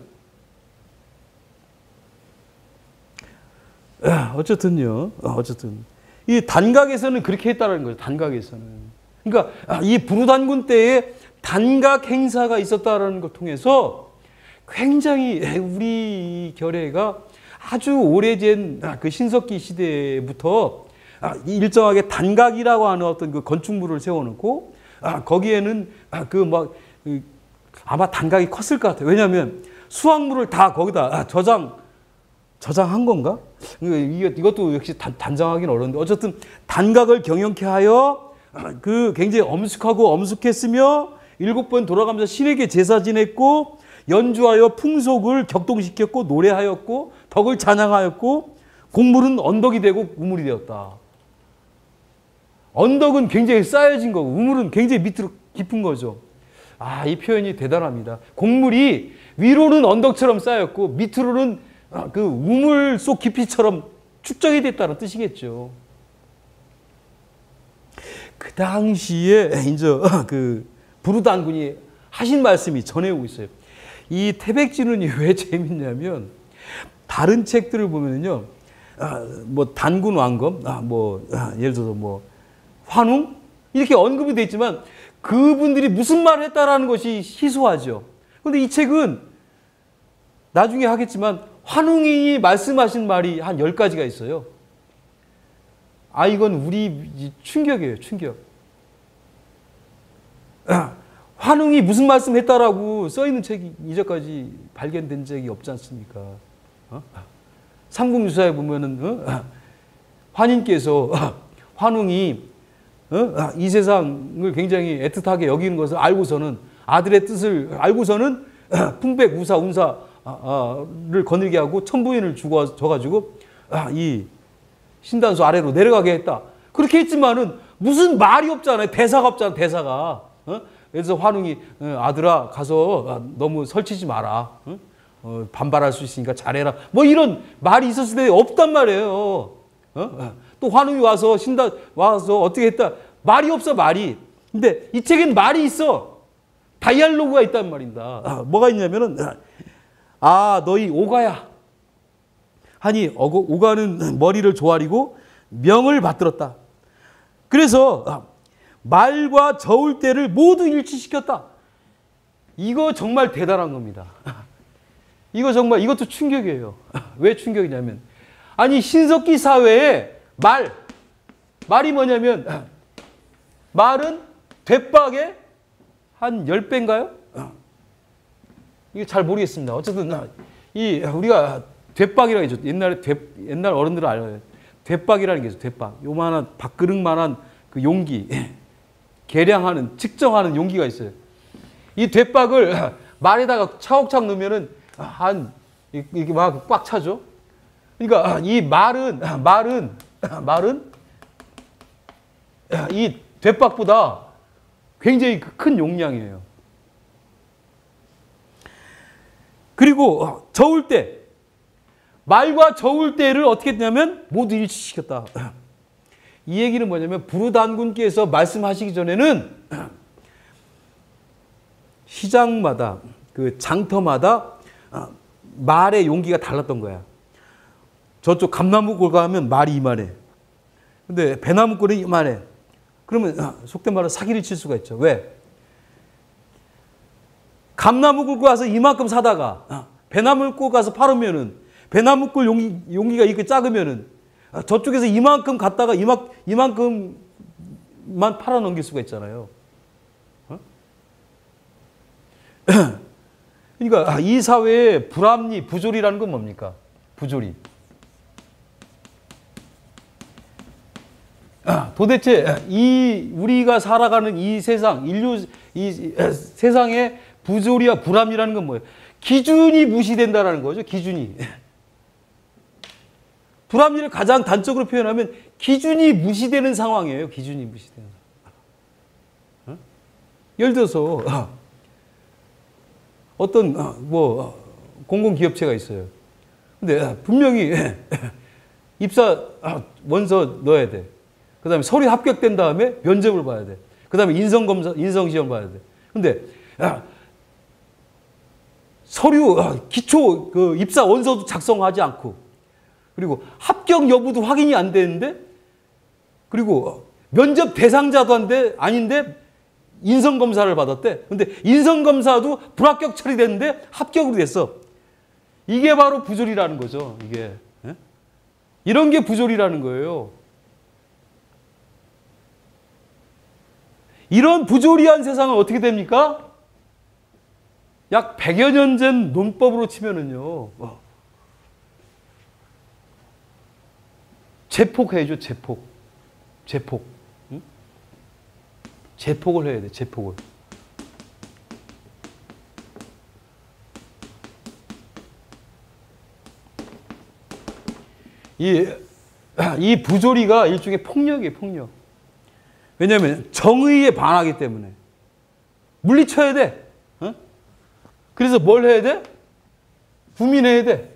어쨌든요. 어쨌든 이 단각에서는 그렇게 했다는 거죠. 단각에서는. 그러니까 이 부르단군 때에 단각 행사가 있었다는 걸 통해서 굉장히 우리 결례가 아주 오래전 그 신석기 시대부터 일정하게 단각이라고 하는 어떤 그 건축물을 세워놓고 거기에는 그 막 아마 단각이 컸을 것 같아요. 왜냐하면 수확물을 다 거기다 저장 저장한 건가? 이것도 역시 단정하기는 어려운데 어쨌든 단각을 경영케 하여 그 굉장히 엄숙하고 엄숙했으며 일곱 번 돌아가면서 신에게 제사 지냈고 연주하여 풍속을 격동시켰고 노래하였고 덕을 찬양하였고 곡물은 언덕이 되고 우물이 되었다. 언덕은 굉장히 쌓여진 거고 우물은 굉장히 밑으로 깊은 거죠. 아, 이 표현이 대단합니다. 곡물이 위로는 언덕처럼 쌓였고 밑으로는 그 우물 속 깊이처럼 축적이 됐다는 뜻이겠죠. 그 당시에 이제 그 부르단군이 하신 말씀이 전해오고 있어요. 이 태백진운이 왜 재밌냐면 다른 책들을 보면요, 뭐 단군 왕검, 뭐 예를 들어서 뭐 환웅 이렇게 언급이 돼 있지만 그분들이 무슨 말을 했다라는 것이 희소하죠. 그런데 이 책은 나중에 하겠지만 환웅이 말씀하신 말이 한 열 가지가 있어요. 아, 이건 우리 충격이에요, 충격. 환웅이 무슨 말씀 했다라고 써있는 책이 이제까지 발견된 적이 없지 않습니까? 어? 삼국유사에 보면은, 어? 환인께서 환웅이 어? 이 세상을 굉장히 애틋하게 여기는 것을 알고서는 아들의 뜻을 알고서는 풍백, 우사, 운사를 거느리게 하고 천부인을 주고 줘가지고 이 신단수 아래로 내려가게 했다. 그렇게 했지만은 무슨 말이 없잖아요. 대사가 없잖아, 대사가. 어? 그래서 환웅이 아들아 가서 너무 설치지 마라. 어? 반발할 수 있으니까 잘해라. 뭐 이런 말이 있었을 때 없단 말이에요. 어? 또 환웅이 와서 신단 와서 어떻게 했다. 말이 없어, 말이. 근데 이 책엔 말이 있어. 다이알로그가 있단 말입니다. 아, 뭐가 있냐면은 아 너희 오가야 하니 오가는 머리를 조아리고 명을 받들었다. 그래서 말과 저울 때를 모두 일치시켰다. 이거 정말 대단한 겁니다. 이거 정말 이것도 충격이에요. 왜 충격이냐면 아니 신석기 사회에 말 말이 뭐냐면 말은 되박에 한 열 배인가요? 이게 잘 모르겠습니다. 어쨌든 이 우리가 되박이라고 했죠. 옛날에 되, 옛날 어른들은 알아요. 되박이라는 게 있어요. 되박. 요만한 밥그릇만한 그 용기. 계량하는, 측정하는 용기가 있어요. 이 되박을 말에다가 차곡차곡 넣으면은 한 이렇게 막 꽉 차죠. 그러니까 이 말은 말은 말은 이 되박보다 굉장히 큰 용량이에요. 그리고 저울 때, 말과 저울 때를 어떻게 했냐면 모두 일치시켰다. 이 얘기는 뭐냐면 부르단군께서 말씀하시기 전에는 시장마다 그 장터마다 말의 용기가 달랐던 거야. 저쪽 감나무골 가면 말이 이만해. 근데 배나무골은 이만해. 그러면 속된 말로 사기를 칠 수가 있죠. 왜? 감나무골 가서 이만큼 사다가 배나무골 가서 팔으면은 배나무골 용기, 용기가 이렇게 작으면은 저쪽에서 이만큼 갔다가 이만, 이만큼만 팔아 넘길 수가 있잖아요. 어? 그러니까 이 사회의 불합리, 부조리라는 건 뭡니까? 부조리. 도대체 이 우리가 살아가는 이 세상, 인류 이 세상의 부조리와 불합리라는 건 뭐예요? 기준이 무시된다라는 거죠. 기준이. 불합리를 가장 단적으로 표현하면 기준이 무시되는 상황이에요. 기준이 무시되는 상황. 어? 예를 들어서 어떤 뭐 공공기업체가 있어요. 근데 분명히 입사 원서 넣어야 돼. 그 다음에 서류 합격된 다음에 면접을 봐야 돼. 그 다음에 인성검사, 인성시험 봐야 돼. 근데 서류, 기초 그 입사 원서도 작성하지 않고 그리고 합격 여부도 확인이 안 되는데 그리고 면접 대상자도 한데 아닌데 인성검사를 받았대. 근데 인성검사도 불합격 처리됐는데 합격으로 됐어. 이게 바로 부조리라는 거죠. 이게. 예? 이런 게 부조리라는 거예요. 이런 부조리한 세상은 어떻게 됩니까? 약 백여 년 전 논법으로 치면은요. 어. 재폭해야죠. 재폭. 재폭. 응? 재폭을 해야 돼. 재폭을. 이, 이 부조리가 일종의 폭력이에요. 폭력. 왜냐하면 정의에 반하기 때문에. 물리쳐야 돼. 어? 그래서 뭘 해야 돼? 구민해야 돼.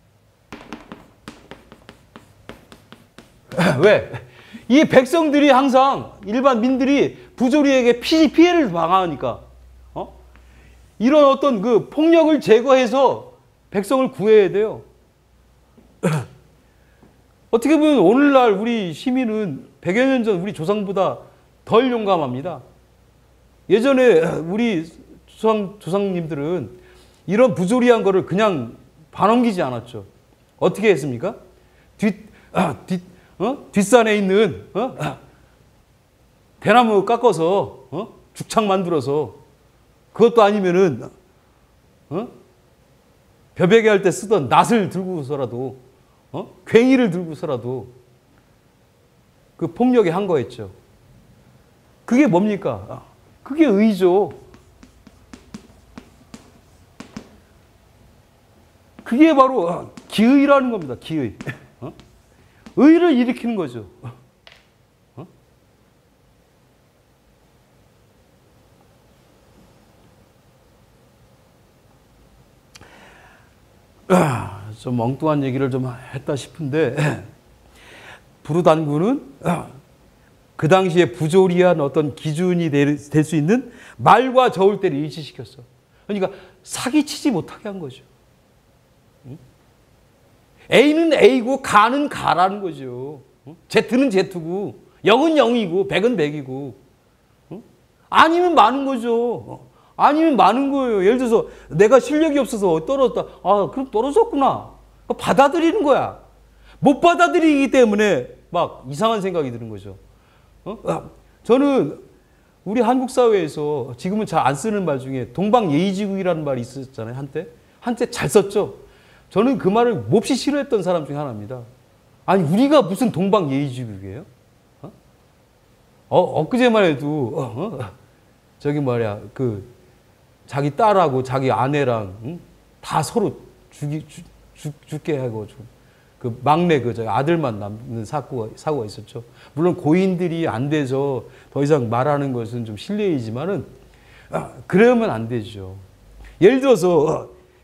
왜? 이 백성들이 항상 일반 민들이 부조리에게 피, 피해를 당하니까 어? 이런 어떤 그 폭력을 제거해서 백성을 구해야 돼요. 어떻게 보면 오늘날 우리 시민은 백여 년 전 우리 조상보다 덜 용감합니다. 예전에 우리 조상, 조상님들은 이런 부조리한 거를 그냥 반넘기지 않았죠. 어떻게 했습니까? 뒷, 아, 뒷, 어? 뒷산에 있는 어? 대나무 깎아서 어? 죽창 만들어서 그것도 아니면은 어? 벼베개 할 때 쓰던 낫을 들고서라도 어? 괭이를 들고서라도 그 폭력에 한 거였죠. 그게 뭡니까? 그게 의죠. 그게 바로 기의라는 겁니다. 기의. 어? 의를 일으키는 거죠. 어? 아, 좀 엉뚱한 얘기를 좀 했다 싶은데 부르단군은 그 당시에 부조리한 어떤 기준이 될 수 있는 말과 저울 때를 일치시켰어. 그러니까 사기치지 못하게 한 거죠. A는 A고 가는 가라는 거죠. Z는 Z고 영은 영이고 백은 백이고 아니면 많은 거죠. 아니면 많은 거예요. 예를 들어서 내가 실력이 없어서 떨어졌다. 아, 그럼 떨어졌구나. 받아들이는 거야. 못 받아들이기 때문에 막 이상한 생각이 드는 거죠. 어? 저는 우리 한국 사회에서 지금은 잘 안 쓰는 말 중에 동방예의지국이라는 말이 있었잖아요. 한때. 한때 잘 썼죠. 저는 그 말을 몹시 싫어했던 사람 중에 하나입니다. 아니 우리가 무슨 동방예의지국이에요? 어? 어, 엊그제만 해도 어, 어, 저기 말이야 그 자기 딸하고 자기 아내랑 응? 다 서로 죽이, 죽, 죽, 죽게 하고 그 막내 그 저 아들만 남는 사고가, 사고가 있었죠. 물론 고인들이 안 돼서 더 이상 말하는 것은 좀 실례이지만은 아, 그러면 안 되죠. 예를 들어서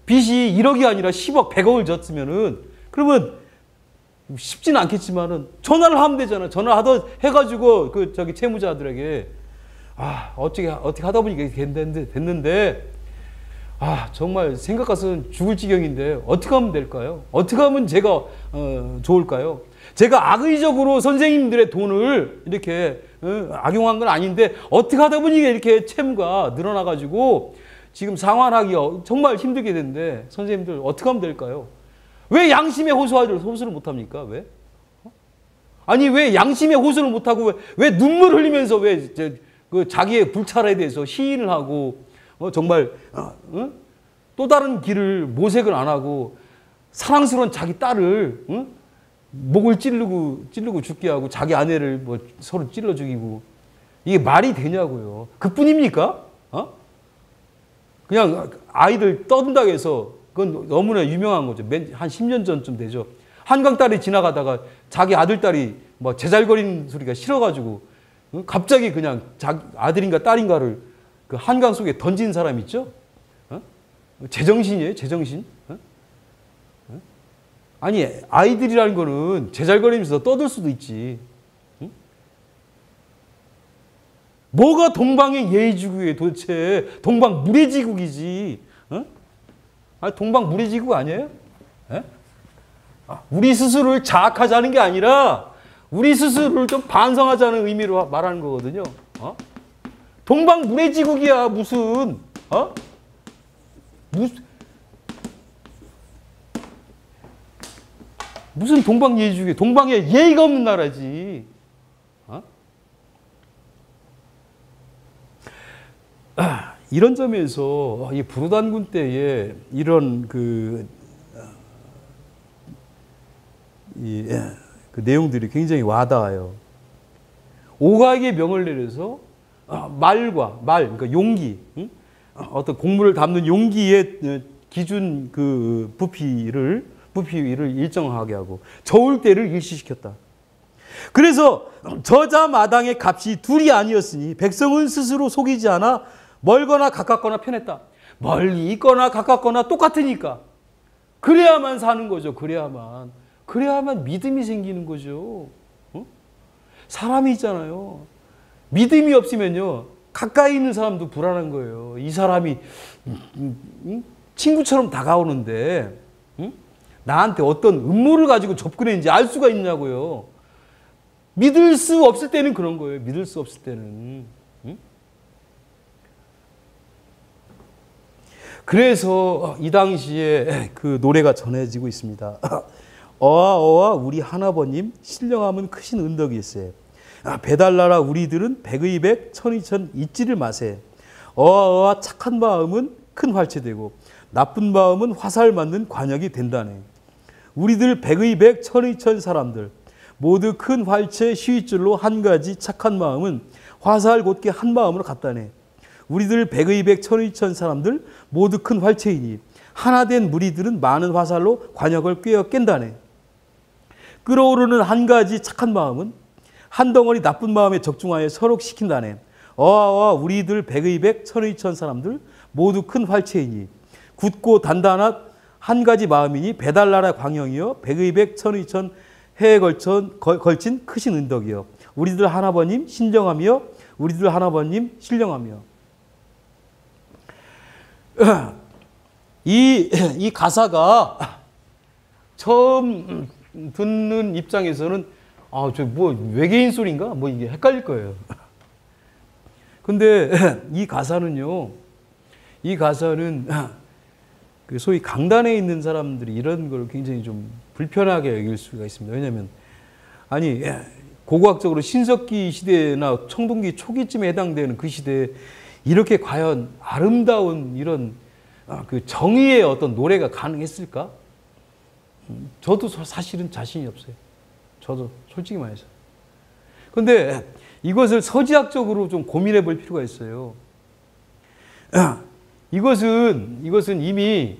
빚이 일억이 아니라 십억, 백억을 졌으면은 그러면 쉽지는 않겠지만은 전화를 하면 되잖아. 전화하더 해가지고 그 저기 채무자들에게 아 어떻게 어떻게 하다 보니 이게 됐는데 됐는데 아 정말 생각 같아서는 죽을 지경인데 어떻게 하면 될까요? 어떻게 하면 제가 어, 좋을까요? 제가 악의적으로 선생님들의 돈을 이렇게 어, 악용한 건 아닌데 어떻게 하다 보니 이렇게 채무가 늘어나가지고 지금 상환하기 정말 힘들게 됐는데 선생님들 어떻게 하면 될까요? 왜 양심에 호소하기를 호소를 못합니까? 왜? 아니 왜 양심에 호소를 못하고 왜, 왜 눈물 흘리면서 왜 그 자기의 불찰에 대해서 시인을 하고 어, 정말 어, 어? 또 다른 길을 모색을 안 하고 사랑스러운 자기 딸을 어? 목을 찌르고 찌르고 죽게 하고 자기 아내를 뭐 서로 찔러 죽이고 이게 말이 되냐고요. 그뿐입니까? 어? 그냥 아이들 떠든다고 해서 그건 너무나 유명한 거죠. 한 십 년 전쯤 되죠. 한강 딸이 지나가다가 자기 아들 딸이 뭐 제잘거리는 소리가 싫어가지고 갑자기 그냥 자기 아들인가 딸인가를 그 한강 속에 던진 사람 있죠? 어? 제정신이에요, 제정신? 어? 어? 아니 아이들이라는 거는 제잘거리면서 떠들 수도 있지. 응? 뭐가 동방의 예의지국이에요 도대체. 동방 무례지국이지. 어? 아니, 동방 무례지국 아니에요? 에? 우리 스스로를 자학하자는 게 아니라 우리 스스로를 좀 반성하자는 의미로 말하는 거거든요. 어? 동방 무례지국이야 무슨 어? 무슨 무슨 동방 예의지국이야. 동방에 예의가 없는 나라지. 어? 아, 이런 점에서 이 부르단군 때에 이런 그, 이, 그 내용들이 굉장히 와닿아요. 오가에게 명을 내려서 말과 말, 그러니까 용기, 응? 어떤 곡물을 담는 용기의 기준 그 부피를 부피를 일정하게 하고 저울 때를 일시시켰다. 그래서 저자 마당의 값이 둘이 아니었으니 백성은 스스로 속이지 않아 멀거나 가깝거나 편했다. 멀리 있거나 가깝거나 똑같으니까. 그래야만 사는 거죠. 그래야만. 그래야만 믿음이 생기는 거죠. 어? 사람이 있잖아요. 믿음이 없으면요. 가까이 있는 사람도 불안한 거예요. 이 사람이 친구처럼 다가오는데 나한테 어떤 음모를 가지고 접근했는지 알 수가 있냐고요. 믿을 수 없을 때는 그런 거예요. 믿을 수 없을 때는. 그래서 이 당시에 그 노래가 전해지고 있습니다. 어아 어아 우리 하나버님 신령함은 크신 은덕일세. 배달나라 우리들은 백의 백 천의 천 잊지를 마세. 어아 어아 착한 마음은 큰 활체되고 나쁜 마음은 화살 맞는 관역이 된다네. 우리들 백의 백 천의 천 사람들 모두 큰 활체 시윗줄로 한 가지 착한 마음은 화살 곧게 한 마음으로 갔다네. 우리들 백의 백 천의 천 사람들 모두 큰 활체이니 하나 된 무리들은 많은 화살로 관역을 꿰어 깬다네. 끓어오르는 한 가지 착한 마음은 한 덩어리 나쁜 마음에 적중하여 서록시킨다네. 어아 우리들 백의 백 천의 천 사람들 모두 큰 활체이니 굳고 단단한 한 가지 마음이니 배달나라 광영이여 백의 백 천의 천 해에 걸쳐, 걸친 크신 은덕이여 우리들 하나버님 신정하며 우리들 하나버님 신령하며. 이, 이 가사가 처음 듣는 입장에서는 아, 저 뭐 외계인 소리인가? 뭐 이게 헷갈릴 거예요. 근데 이 가사는요, 이 가사는 그 소위 강단에 있는 사람들이 이런 걸 굉장히 좀 불편하게 여길 수가 있습니다. 왜냐하면 아니 고고학적으로 신석기 시대나 청동기 초기쯤에 해당되는 그 시대에 이렇게 과연 아름다운 이런 그 정의의 어떤 노래가 가능했을까? 저도 사실은 자신이 없어요. 저도 솔직히 말해서. 근데 이것을 서지학적으로 좀 고민해 볼 필요가 있어요. 이것은, 이것은 이미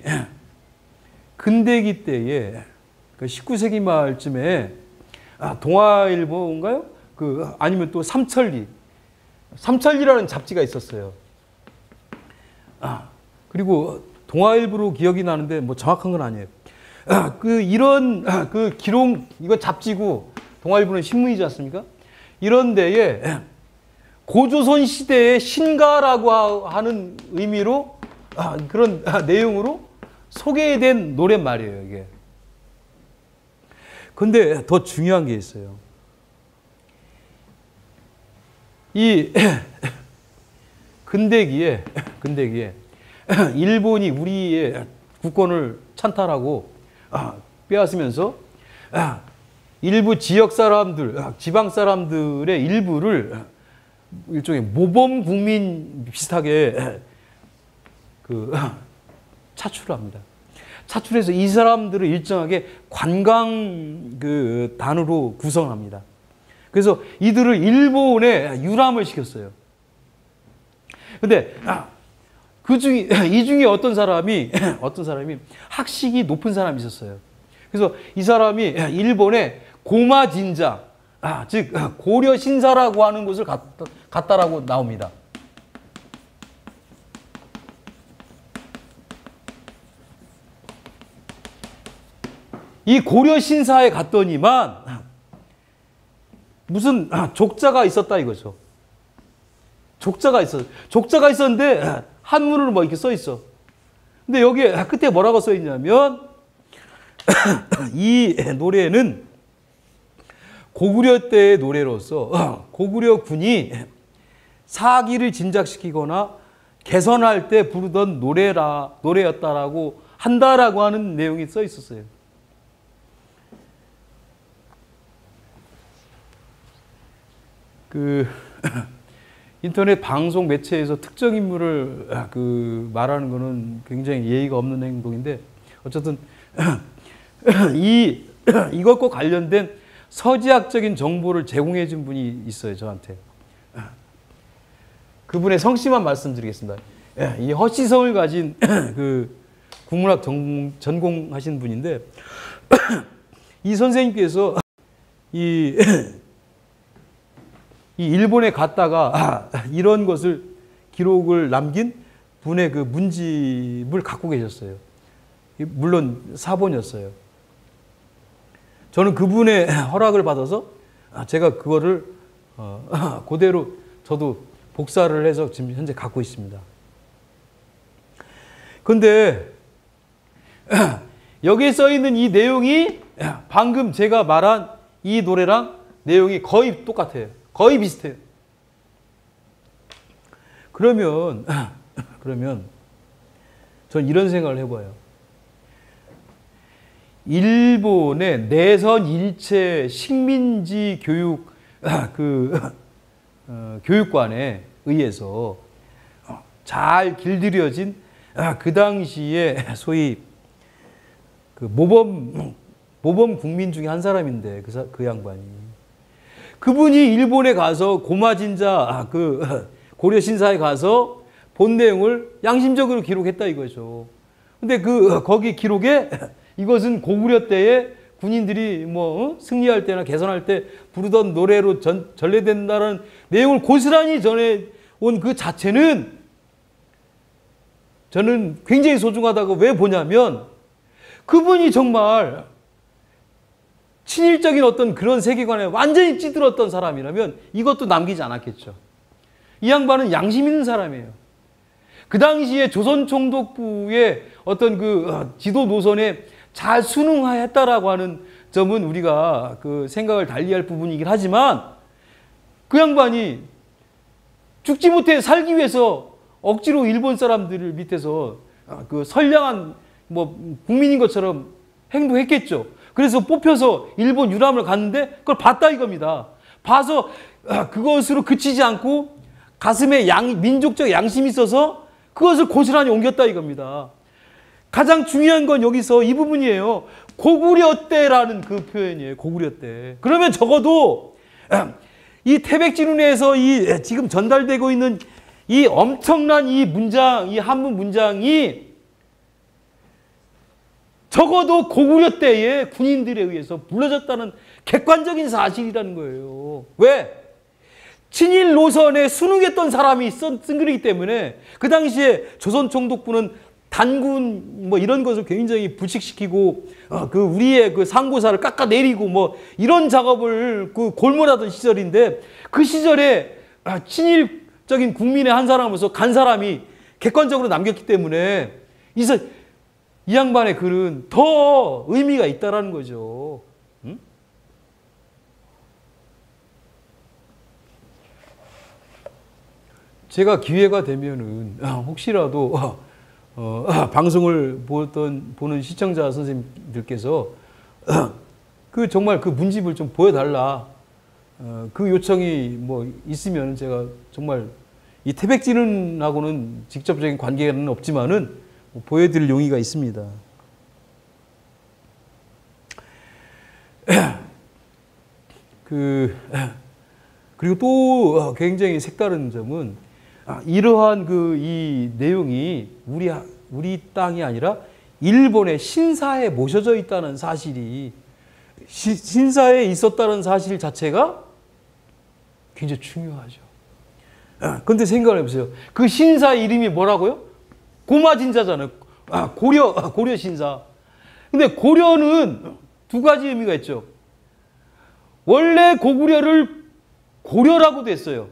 근대기 때에 십구 세기 말쯤에 동아일보인가요? 그 아니면 또 삼천리. 삼천리라는 잡지가 있었어요. 아, 그리고 동아일보로 기억이 나는데 뭐 정확한 건 아니에요. 그 이런 그 기록 이건 잡지고 동아일보는 신문이지 않습니까? 이런 데에 고조선 시대의 신가라고 하는 의미로 그런 내용으로 소개된 노랫말이에요, 이게. 근데 더 중요한 게 있어요. 이 근대기에 근대기에 일본이 우리의 국권을 찬탈하고 빼앗으면서 일부 지역 사람들, 지방 사람들의 일부를 일종의 모범 국민 비슷하게 그 차출합니다. 차출해서 이 사람들을 일정하게 관광 그 단으로 구성합니다. 그래서 이들을 일본에 유람을 시켰어요. 근데 그 중에 이 중에 어떤 사람이 어떤 사람이 학식이 높은 사람이 있었어요. 그래서 이 사람이 일본의 고마진자, 아, 즉 고려 신사라고 하는 곳을 갔다, 갔다라고 나옵니다. 이 고려 신사에 갔더니만 무슨 족자가 있었다 이거죠. 족자가 있어. 족자가 있었는데 한문으로 뭐 이렇게 써 있어. 근데 여기에 끝에 뭐라고 써 있냐면 이 노래는 고구려 때의 노래로서 고구려 군이 사기를 진작시키거나 개선할 때 부르던 노래라 노래였다라고 한다라고 하는 내용이 써 있었어요. 그 인터넷 방송 매체에서 특정 인물을 그 말하는 거는 굉장히 예의가 없는 행동인데 어쨌든 이 이것과 관련된 서지학적인 정보를 제공해 준 분이 있어요, 저한테. 그분의 성씨만 말씀드리겠습니다. 이 허씨성을 가진 그 국문학 전공, 전공하신 분인데 이 선생님께서 이 이 일본에 갔다가 이런 것을 기록을 남긴 분의 그 문집을 갖고 계셨어요. 물론 사본이었어요. 저는 그분의 허락을 받아서 제가 그거를 그대로 저도 복사를 해서 지금 현재 갖고 있습니다. 그런데 여기에 써 있는 이 내용이 방금 제가 말한 이 노래랑 내용이 거의 똑같아요. 거의 비슷해요. 그러면, 그러면, 전 이런 생각을 해봐요. 일본의 내선 일체 식민지 교육, 그, 어, 교육관에 의해서 잘 길들여진 그 당시에 소위 그 모범, 모범 국민 중에 한 사람인데, 그, 사, 그 양반이. 그분이 일본에 가서 고마진자 그 고려 신사에 가서 본 내용을 양심적으로 기록했다 이거죠. 근데 그 거기 기록에 이것은 고구려 때에 군인들이 뭐 승리할 때나 개선할 때 부르던 노래로 전, 전래된다는 내용을 고스란히 전해온 그 자체는 저는 굉장히 소중하다고 왜 보냐면 그분이 정말 친일적인 어떤 그런 세계관에 완전히 찌들었던 사람이라면 이것도 남기지 않았겠죠. 이 양반은 양심 있는 사람이에요. 그 당시에 조선총독부의 어떤 그 지도 노선에 잘 순응했다라고 하는 점은 우리가 그 생각을 달리할 부분이긴 하지만 그 양반이 죽지 못해 살기 위해서 억지로 일본 사람들을 밑에서 그 선량한 뭐 국민인 것처럼 행동했겠죠. 그래서 뽑혀서 일본 유람을 갔는데 그걸 봤다 이겁니다. 봐서 그것으로 그치지 않고 가슴에 양, 민족적 양심이 있어서 그것을 고스란히 옮겼다 이겁니다. 가장 중요한 건 여기서 이 부분이에요. 고구려 때라는 그 표현이에요. 고구려 때. 그러면 적어도 이 태백진운에서 이 지금 전달되고 있는 이 엄청난 이 문장, 이 한문 문장이 적어도 고구려 때에 군인들에 의해서 불러졌다는 객관적인 사실이라는 거예요. 왜? 친일 노선에 순응했던 사람이 쓴 글이기 때문에 그 당시에 조선총독부는 단군 뭐 이런 것을 굉장히 불식시키고 어, 그 우리의 그 상고사를 깎아내리고 뭐 이런 작업을 그 골몰하던 시절인데 그 시절에 아, 친일적인 국민의 한 사람으로서 간 사람이 객관적으로 남겼기 때문에 이, 사, 이 양반의 글은 더 의미가 있다라는 거죠. 응? 제가 기회가 되면은 혹시라도 어, 어, 방송을 보던 보는 시청자 선생님들께서 그 정말 그 문집을 좀 보여달라 어, 그 요청이 뭐 있으면 제가 정말 이 태백진흥하고는 직접적인 관계는 없지만은 뭐 보여드릴 용의가 있습니다. 그 그리고 또 굉장히 색다른 점은 이러한 그 이 내용이 우리 우리 땅이 아니라 일본의 신사에 모셔져 있다는 사실이 시, 신사에 있었다는 사실 자체가 굉장히 중요하죠. 그런데 생각을 해보세요. 그 신사 이름이 뭐라고요? 고마진자잖아요. 아, 고려 고려 신사. 근데 고려는 두 가지 의미가 있죠. 원래 고구려를 고려라고도 했어요.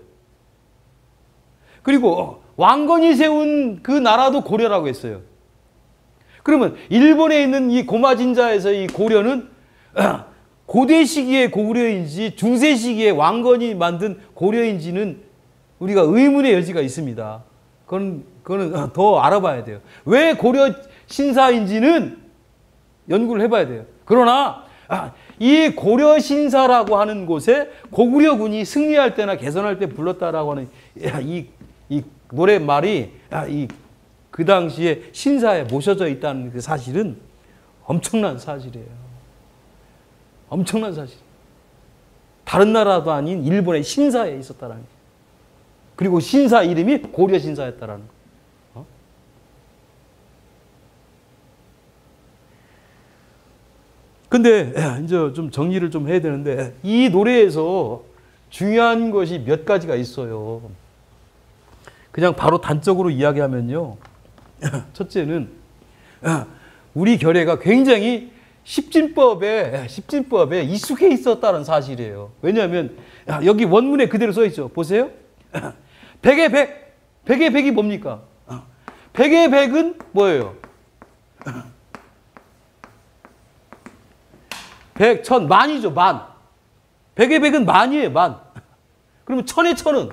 그리고 왕건이 세운 그 나라도 고려라고 했어요. 그러면 일본에 있는 이 고마진자에서 이 고려는 고대 시기의 고구려인지 중세 시기의 왕건이 만든 고려인지는 우리가 의문의 여지가 있습니다. 그건, 그거는 더 알아봐야 돼요. 왜 고려 신사인지는 연구를 해봐야 돼요. 그러나 이 고려 신사라고 하는 곳에 고구려군이 승리할 때나 개선할 때 불렀다라고 하는 이, 이 노랫말이 이, 그 당시에 신사에 모셔져 있다는 그 사실은 엄청난 사실이에요. 엄청난 사실. 다른 나라도 아닌 일본의 신사에 있었다라는 거예요. 그리고 신사 이름이 고려 신사였다라는 거예요. 어? 근데 이제 좀 정리를 좀 해야 되는데 이 노래에서 중요한 것이 몇 가지가 있어요. 그냥 바로 단적으로 이야기하면요. 첫째는 우리 결의가 굉장히 십진법에 십진법에 익숙해 있었다는 사실이에요. 왜냐하면 여기 원문에 그대로 써 있죠. 보세요. 백의 백, 백의 백이 뭡니까? 백의 백은 뭐예요? 백, 천, 만이죠. 만. 백의 백은 만이에요. 만. 그러면 천의 천은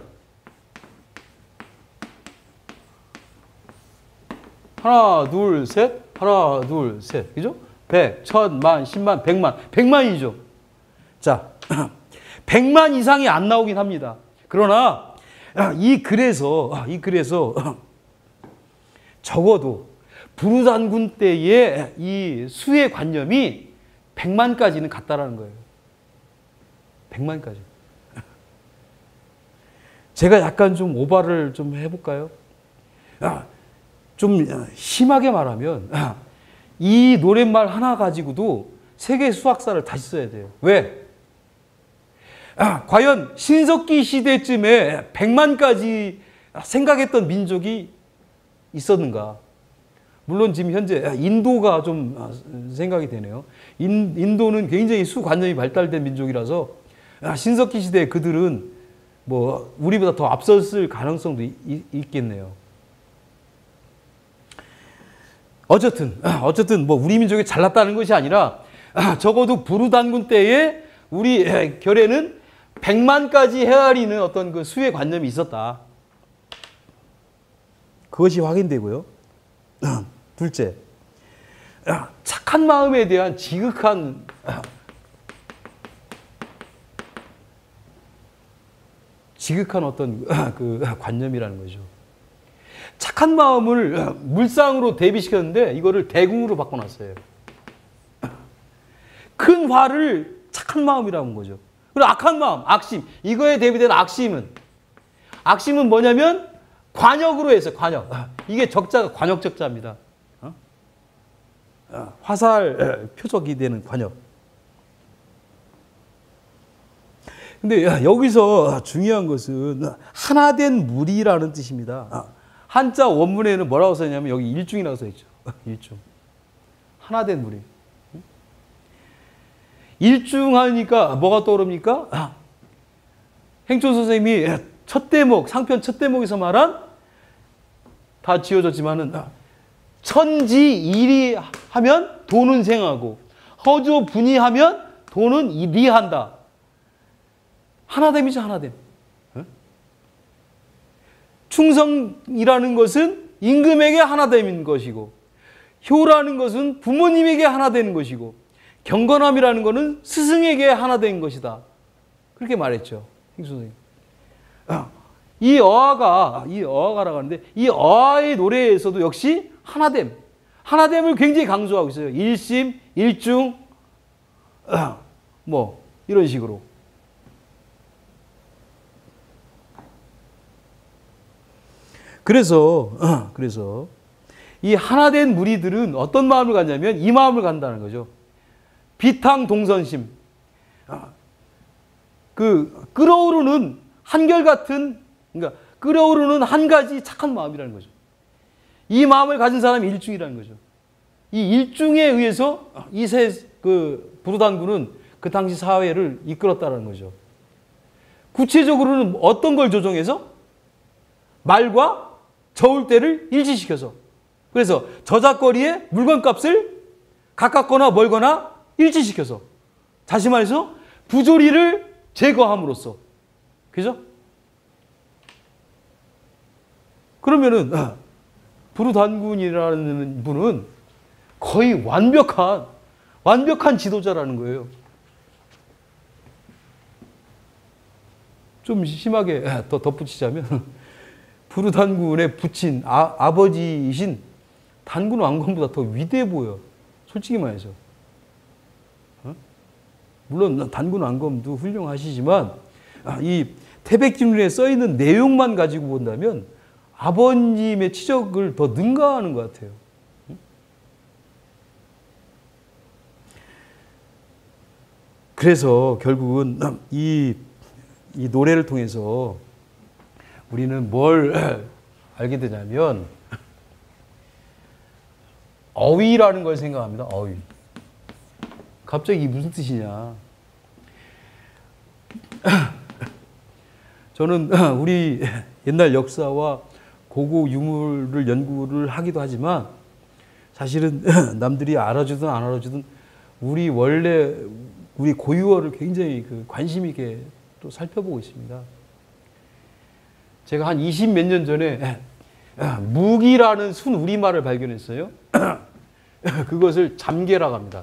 하나, 둘, 셋. 하나, 둘, 셋. 그죠? 백, 천, 만, 십만, 백만. 백만이죠. 자, 백만 이상이 안 나오긴 합니다. 그러나 이 글에서 이 글에서 적어도 부르단군 때의 이 수의 관념이 백만까지는 갔다라는 거예요. 백만까지. 제가 약간 좀 오바를 좀 해볼까요? 좀 심하게 말하면 이 노랫말 하나 가지고도 세계 수학사를 다시 써야 돼요. 왜? 아, 과연 신석기 시대쯤에 백만까지 생각했던 민족이 있었는가? 물론 지금 현재 인도가 좀 생각이 되네요. 인, 인도는 굉장히 수관념이 발달된 민족이라서 신석기 시대에 그들은 뭐 우리보다 더 앞섰을 가능성도 있, 있겠네요. 어쨌든 어쨌든 뭐 우리 민족이 잘났다는 것이 아니라 적어도 부르단군 때에 우리 결에는 백만까지 헤아리는 어떤 그 수의 관념이 있었다. 그것이 확인되고요. 둘째, 착한 마음에 대한 지극한 지극한 어떤 그 관념이라는 거죠. 착한 마음을 물상으로 대비시켰는데 이거를 대궁으로 바꿔놨어요. 큰 화를 착한 마음이라는 거죠. 그리고 악한 마음, 악심. 이거에 대비된 악심은 악심은 뭐냐면 관역으로 해서 관역. 이게 적자가 관역 적자입니다. 어? 화살 표적이 되는 관역. 근데 여기서 중요한 것은 하나된 무리라는 뜻입니다. 한자 원문에는 뭐라고 써있냐면 여기 일중이라고 써있죠. 일중. 하나된 무리. 일중하니까 뭐가 떠오릅니까? 행촌 선생님이 첫 대목, 상편 첫 대목에서 말한 다 지어졌지만은 천지일이 하면 도는 생하고 허조분이 하면 도는 일이한다. 하나됨이죠, 하나됨. 충성이라는 것은 임금에게 하나됨인 것이고 효라는 것은 부모님에게 하나되는 것이고 경건함이라는 것은 스승에게 하나된 것이다. 그렇게 말했죠. 행선생님. 이 어아가, 이 어아가라고 하는데 이 어아의 노래에서도 역시 하나됨, 하나됨을 굉장히 강조하고 있어요. 일심, 일중, 뭐 이런 식으로. 그래서 그래서 이 하나된 무리들은 어떤 마음을 갖냐면 이 마음을 갖는다는 거죠. 비탕동선심. 그 끓어오르는 한결같은, 그러니까 끓어오르는 한 가지 착한 마음이라는 거죠. 이 마음을 가진 사람이 일중이라는 거죠. 이 일중에 의해서 이 세 그 부르단군은 그 당시 사회를 이끌었다는 거죠. 구체적으로는 어떤 걸 조정해서? 말과 저울 때를 일치시켜서. 그래서 저작거리의 물건값을 가깝거나 멀거나 일치시켜서. 다시 말해서 부조리를 제거함으로써. 그죠? 그러면은 부르단군이라는 분은 거의 완벽한 완벽한 지도자라는 거예요. 좀 심하게 더 덧붙이자면 부르단군의 부친 아, 아버지이신 단군 왕건보다 더 위대해 보여. 솔직히 말해서. 어? 물론 단군 왕건도 훌륭하시지만 이 태백진문에 써있는 내용만 가지고 본다면 아버님의 치적을 더 능가하는 것 같아요. 그래서 결국은 이, 이 노래를 통해서 우리는 뭘 알게 되냐면 어휘라는 걸 생각합니다. 어휘. 갑자기 이게 무슨 뜻이냐. 저는 우리 옛날 역사와 고고 유물을 연구를 하기도 하지만 사실은 남들이 알아주든 안 알아주든 우리 원래 우리 고유어를 굉장히 그 관심 있게 또 살펴보고 있습니다. 제가 한 이십 몇 년 전에 묵이라는 순 우리말을 발견했어요. 그것을 잠개라고 합니다.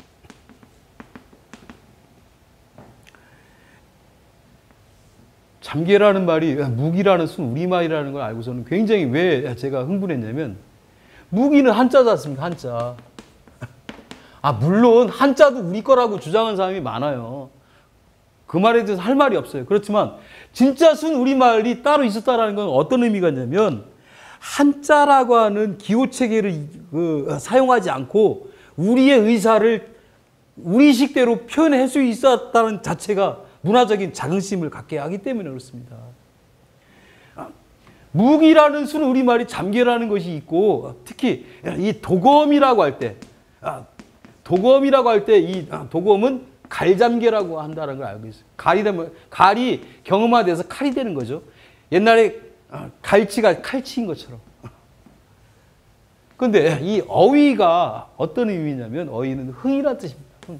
잠개라는 말이 묵이라는 순 우리말이라는 걸 알고서는 굉장히 왜 제가 흥분했냐면 묵이는 한자지 않습니까? 한자. 아 물론 한자도 우리 거라고 주장하는 사람이 많아요. 그 말에 대해서 할 말이 없어요. 그렇지만 진짜 순 우리말이 따로 있었다는 건 어떤 의미가 있냐면 한자라고 하는 기호체계를 그 사용하지 않고 우리의 의사를 우리식대로 표현할 수 있었다는 자체가 문화적인 자긍심을 갖게 하기 때문에 그렇습니다. 묵이라는 순 우리말이 잠개라는 것이 있고 특히 이 도검이라고 할 때 도검이라고 할 때 이 도검은 갈잠개라고 한다는 걸 알고 있어요. 갈이 되면 갈이 경음화돼서 칼이 되는 거죠. 옛날에 갈치가 칼치인 것처럼. 그런데 이 어휘가 어떤 의미냐면 어휘는 흥이라는 뜻입니다. 흥.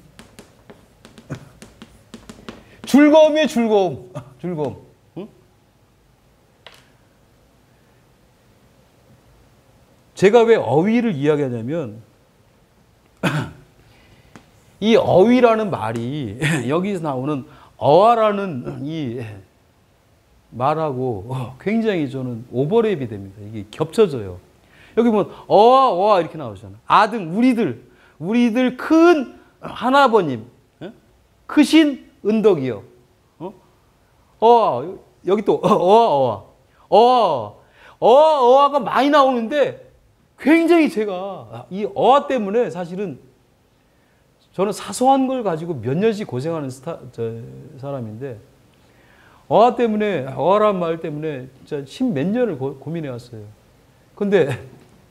즐거움이에요, 즐거움. 즐거움. 응? 제가 왜 어휘를 이야기하냐면 이 어휘라는 말이 여기서 나오는 어화라는 이 말하고 굉장히 저는 오버랩이 됩니다. 이게 겹쳐져요. 여기 보면 어와 어와 이렇게 나오잖아요. 아등 우리들 우리들 큰 하나버님 크신 은덕이요. 어? 어 여기 또 어와 어와 어와 어와 어와가 많이 나오는데 굉장히 제가 이 어와 때문에 사실은 저는 사소한 걸 가지고 몇 년씩 고생하는 스타, 저, 사람인데 어화 때문에 어화란 말 때문에 진짜 십몇 년을 고, 고민해 왔어요. 근데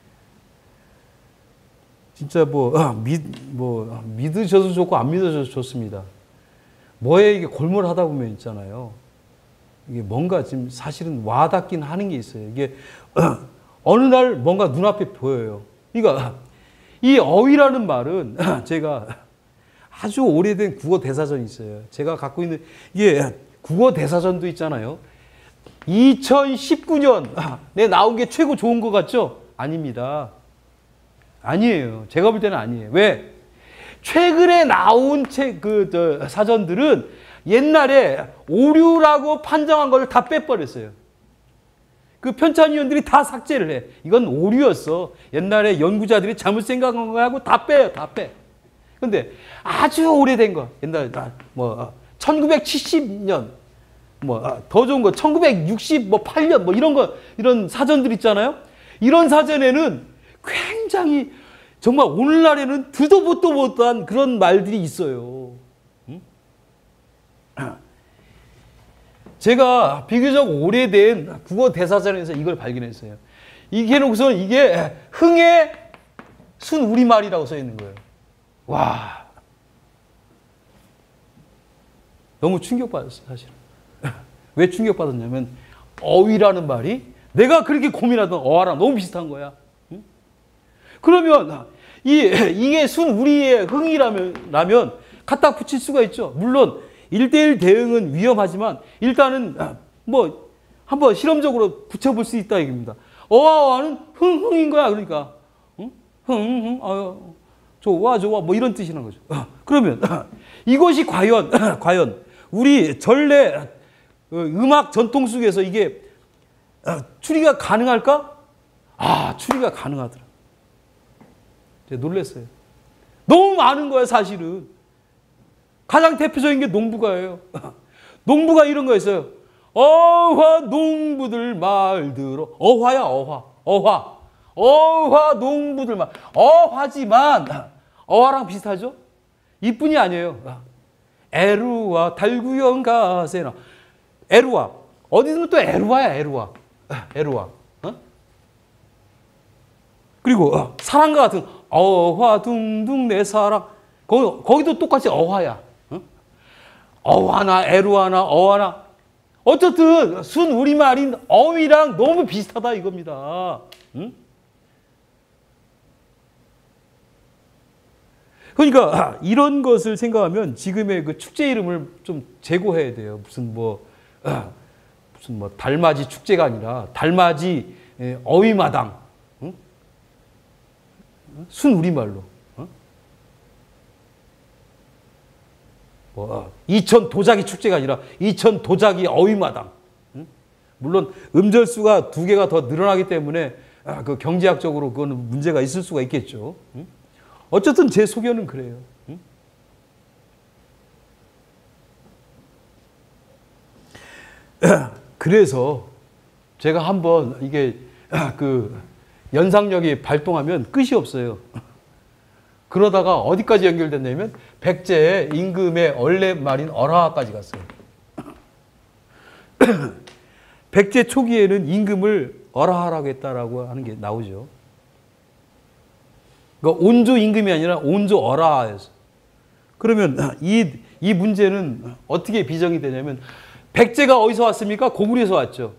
진짜 뭐, 아, 믿, 뭐 믿으셔도 좋고 안 믿으셔도 좋습니다. 뭐에 이게 골몰하다 보면 있잖아요. 이게 뭔가 지금 사실은 와닿긴 하는 게 있어요. 이게 어느 날 뭔가 눈앞에 보여요. 그러니까 이 어휘라는 말은 제가 아주 오래된 국어 대사전이 있어요. 제가 갖고 있는 이게 국어 대사전도 있잖아요. 이천십구 년에 나온 게 최고 좋은 것 같죠? 아닙니다. 아니에요. 제가 볼 때는 아니에요. 왜? 최근에 나온 책, 그, 저, 사전들은 옛날에 오류라고 판정한 걸 다 빼버렸어요. 그 편찬위원들이 다 삭제를 해. 이건 오류였어. 옛날에 연구자들이 잘못 생각한 거하고 다 빼요. 다 빼. 근데 아주 오래된 거. 옛날에, 뭐, 천구백칠십 년, 뭐, 더 좋은 거, 천구백육십팔 년, 뭐, 이런 거, 이런 사전들 있잖아요. 이런 사전에는 굉장히 정말 오늘날에는 듣도 보도 못한 그런 말들이 있어요. 제가 비교적 오래된 국어 대사전에서 이걸 발견했어요. 이게 놓고서 이게 흥의 순 우리말이라고 써 있는 거예요. 와, 너무 충격받았어요, 사실은. 왜 충격받았냐면 어휘라는 말이 내가 그렇게 고민하던 어화랑 너무 비슷한 거야. 응? 그러면 이, 이게 순 우리의 흥이라면 라면 갖다 붙일 수가 있죠. 물론 일대일 대응은 위험하지만 일단은 뭐 한번 실험적으로 붙여볼 수 있다 이겁니다. 어화는 흥흥인 거야. 그러니까 응? 흥흥 어, 좋아 좋아 뭐 이런 뜻이라는 거죠. 그러면 이것이 과연 과연 우리 전래 음악 전통 속에서 이게 추리가 가능할까? 아, 추리가 가능하더라. 제가 놀랐어요. 너무 많은 거야, 사실은. 가장 대표적인 게 농부가예요. 농부가 이런 거였어요. 어화 농부들 말 들어. 어화야, 어화. 어화. 어화 농부들 말. 어화지만 어화랑 비슷하죠? 이뿐이 아니에요. 에루와 달구형 가세나. 에루와. 어디든 또 에루와야, 에루와. 에루와. 어? 그리고 어, 사랑과 같은 어화 둥둥 내 사랑. 거기, 거기도 똑같이 어화야. 어? 어화나 에루와나 어화나. 어쨌든 순 우리말인 어휘랑 너무 비슷하다 이겁니다. 응? 그러니까 이런 것을 생각하면 지금의 그 축제 이름을 좀 재고해야 돼요. 무슨 뭐 무슨 뭐 달맞이 축제가 아니라 달맞이 어휘마당. 응? 순 우리말로. 어? 뭐 이천 도자기 축제가 아니라 이천 도자기 어휘마당. 응? 물론 음절수가 두 개가 더 늘어나기 때문에 아, 그 경제학적으로 그거는 문제가 있을 수가 있겠죠. 응? 어쨌든 제 소견은 그래요. 응? 그래서 제가 한번 이게 그 연상력이 발동하면 끝이 없어요. 그러다가 어디까지 연결됐냐면 백제의 임금의 원래 말인 어라까지 갔어요. 백제 초기에는 임금을 어라하라고 했다라고 하는 게 나오죠. 그러니까 온조 임금이 아니라 온조 어라였어요. 그러면 이, 이 문제는 어떻게 비정이 되냐면 백제가 어디서 왔습니까? 고구려에서 왔죠.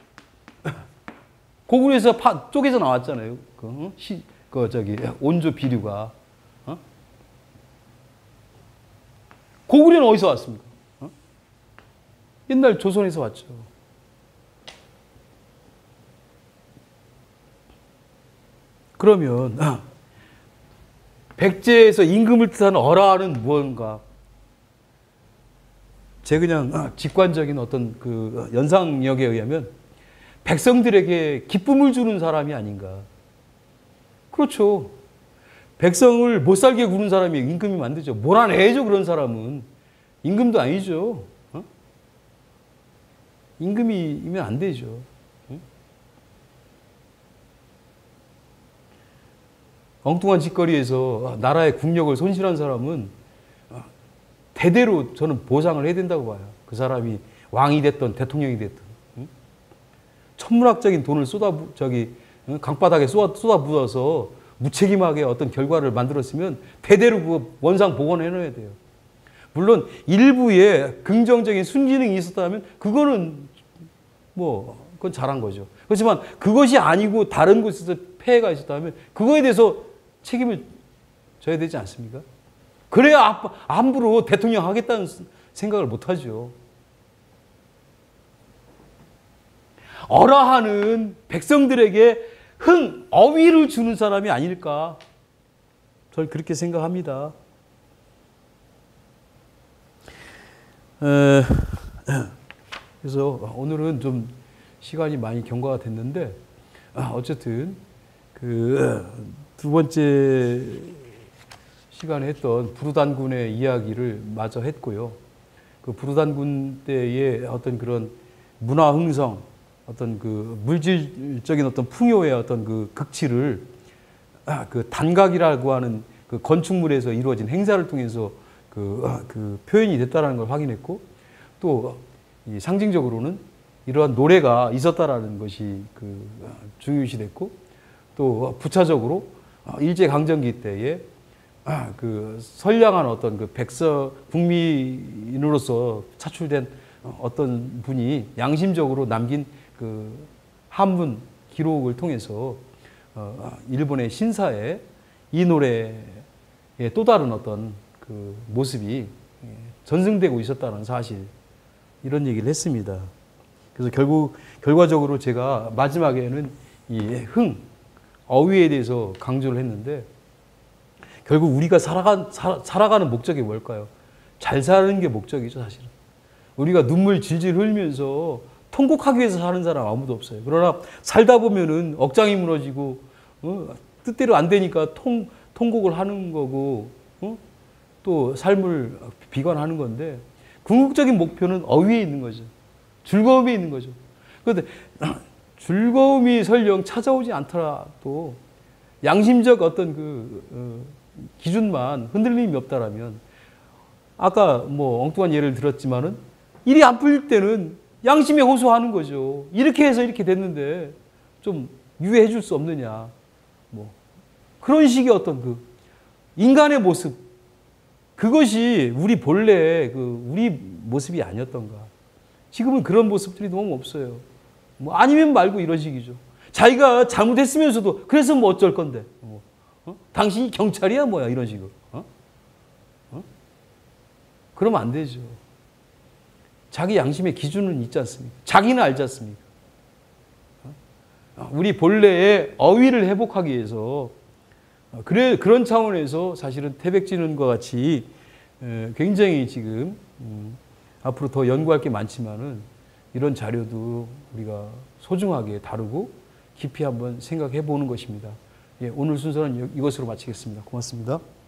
고구려에서 파, 쪼개져 나왔잖아요. 그, 시, 그 저기 온조 비류가. 어? 고구려는 어디서 왔습니까? 어? 옛날 조선에서 왔죠. 그러면 어, 백제에서 임금을 뜻하는 어라는 무언가? 제 그냥 직관적인 어떤 그 연상력에 의하면 백성들에게 기쁨을 주는 사람이 아닌가. 그렇죠. 백성을 못 살게 구는 사람이 임금이 만들죠. 몰아내죠, 그런 사람은. 임금도 아니죠. 어? 임금이면 안 되죠. 어? 엉뚱한 짓거리에서 나라의 국력을 손실한 사람은 대대로 저는 보상을 해야 된다고 봐요. 그 사람이 왕이 됐던 대통령이 됐던. 응? 천문학적인 돈을 쏟아, 저기, 강바닥에 쏟아, 쏟아부어서 무책임하게 어떤 결과를 만들었으면 대대로 그 원상 복원해 놔야 돼요. 물론 일부의 긍정적인 순기능이 있었다면 그거는 뭐 그건 잘한 거죠. 그렇지만 그것이 아니고 다른 곳에서 폐해가 있었다면 그거에 대해서 책임을 져야 되지 않습니까? 그래야 함부로 대통령 하겠다는 생각을 못 하죠. 어라하는 백성들에게 흥, 어위를 주는 사람이 아닐까. 저는 그렇게 생각합니다. 에, 그래서 오늘은 좀 시간이 많이 경과가 됐는데, 어쨌든 그 두 번째 시간에 했던 부르단군의 이야기를 마저 했고요. 그 부르단군 때의 어떤 그런 문화 흥성, 어떤 그 물질적인 어떤 풍요의 어떤 그 극치를 그 단각이라고 하는 그 건축물에서 이루어진 행사를 통해서 그, 그 표현이 됐다라는 걸 확인했고, 또 이 상징적으로는 이러한 노래가 있었다라는 것이 그 중요시 됐고, 또 부차적으로 일제강점기 때에 그 선량한 어떤 그 백서 국민으로서 차출된 어떤 분이 양심적으로 남긴 그 한문 기록을 통해서 일본의 신사에 이 노래의 또 다른 어떤 그 모습이 전승되고 있었다는 사실, 이런 얘기를 했습니다. 그래서 결국 결과적으로 제가 마지막에는 이 흥, 어휘에 대해서 강조를 했는데, 결국 우리가 살아가, 살, 살아가는 목적이 뭘까요? 잘 사는 게 목적이죠, 사실은. 우리가 눈물 질질 흘리면서 통곡하기 위해서 사는 사람 아무도 없어요. 그러나 살다 보면은 억장이 무너지고, 어, 뜻대로 안 되니까 통, 통곡을 하는 거고, 어? 또 삶을 비관하는 건데, 궁극적인 목표는 어휘에 있는 거죠. 즐거움이 있는 거죠. 그런데 즐거움이 설령 찾아오지 않더라도 양심적 어떤 그 어, 기준만 흔들림이 없다라면, 아까 뭐 엉뚱한 예를 들었지만은 일이 안 풀릴 때는 양심에 호소하는 거죠. 이렇게 해서 이렇게 됐는데 좀 유예해 줄 수 없느냐. 뭐 그런 식의 어떤 그 인간의 모습, 그것이 우리 본래 그 우리 모습이 아니었던가. 지금은 그런 모습들이 너무 없어요. 뭐 아니면 말고 이런 식이죠. 자기가 잘못했으면서도 그래서 뭐 어쩔 건데. 뭐, 어? 당신이 경찰이야 뭐야 이런 식으로. 어? 어? 그러면 안 되죠. 자기 양심의 기준은 있지 않습니까? 자기는 알지 않습니까? 어? 우리 본래의 어휘를 회복하기 위해서, 그래, 그런 차원에서 사실은 태백진흥과 같이 굉장히 지금 음, 앞으로 더 연구할 게 많지만은 이런 자료도 우리가 소중하게 다루고 깊이 한번 생각해 보는 것입니다. 예, 오늘 순서는 이것으로 마치겠습니다. 고맙습니다.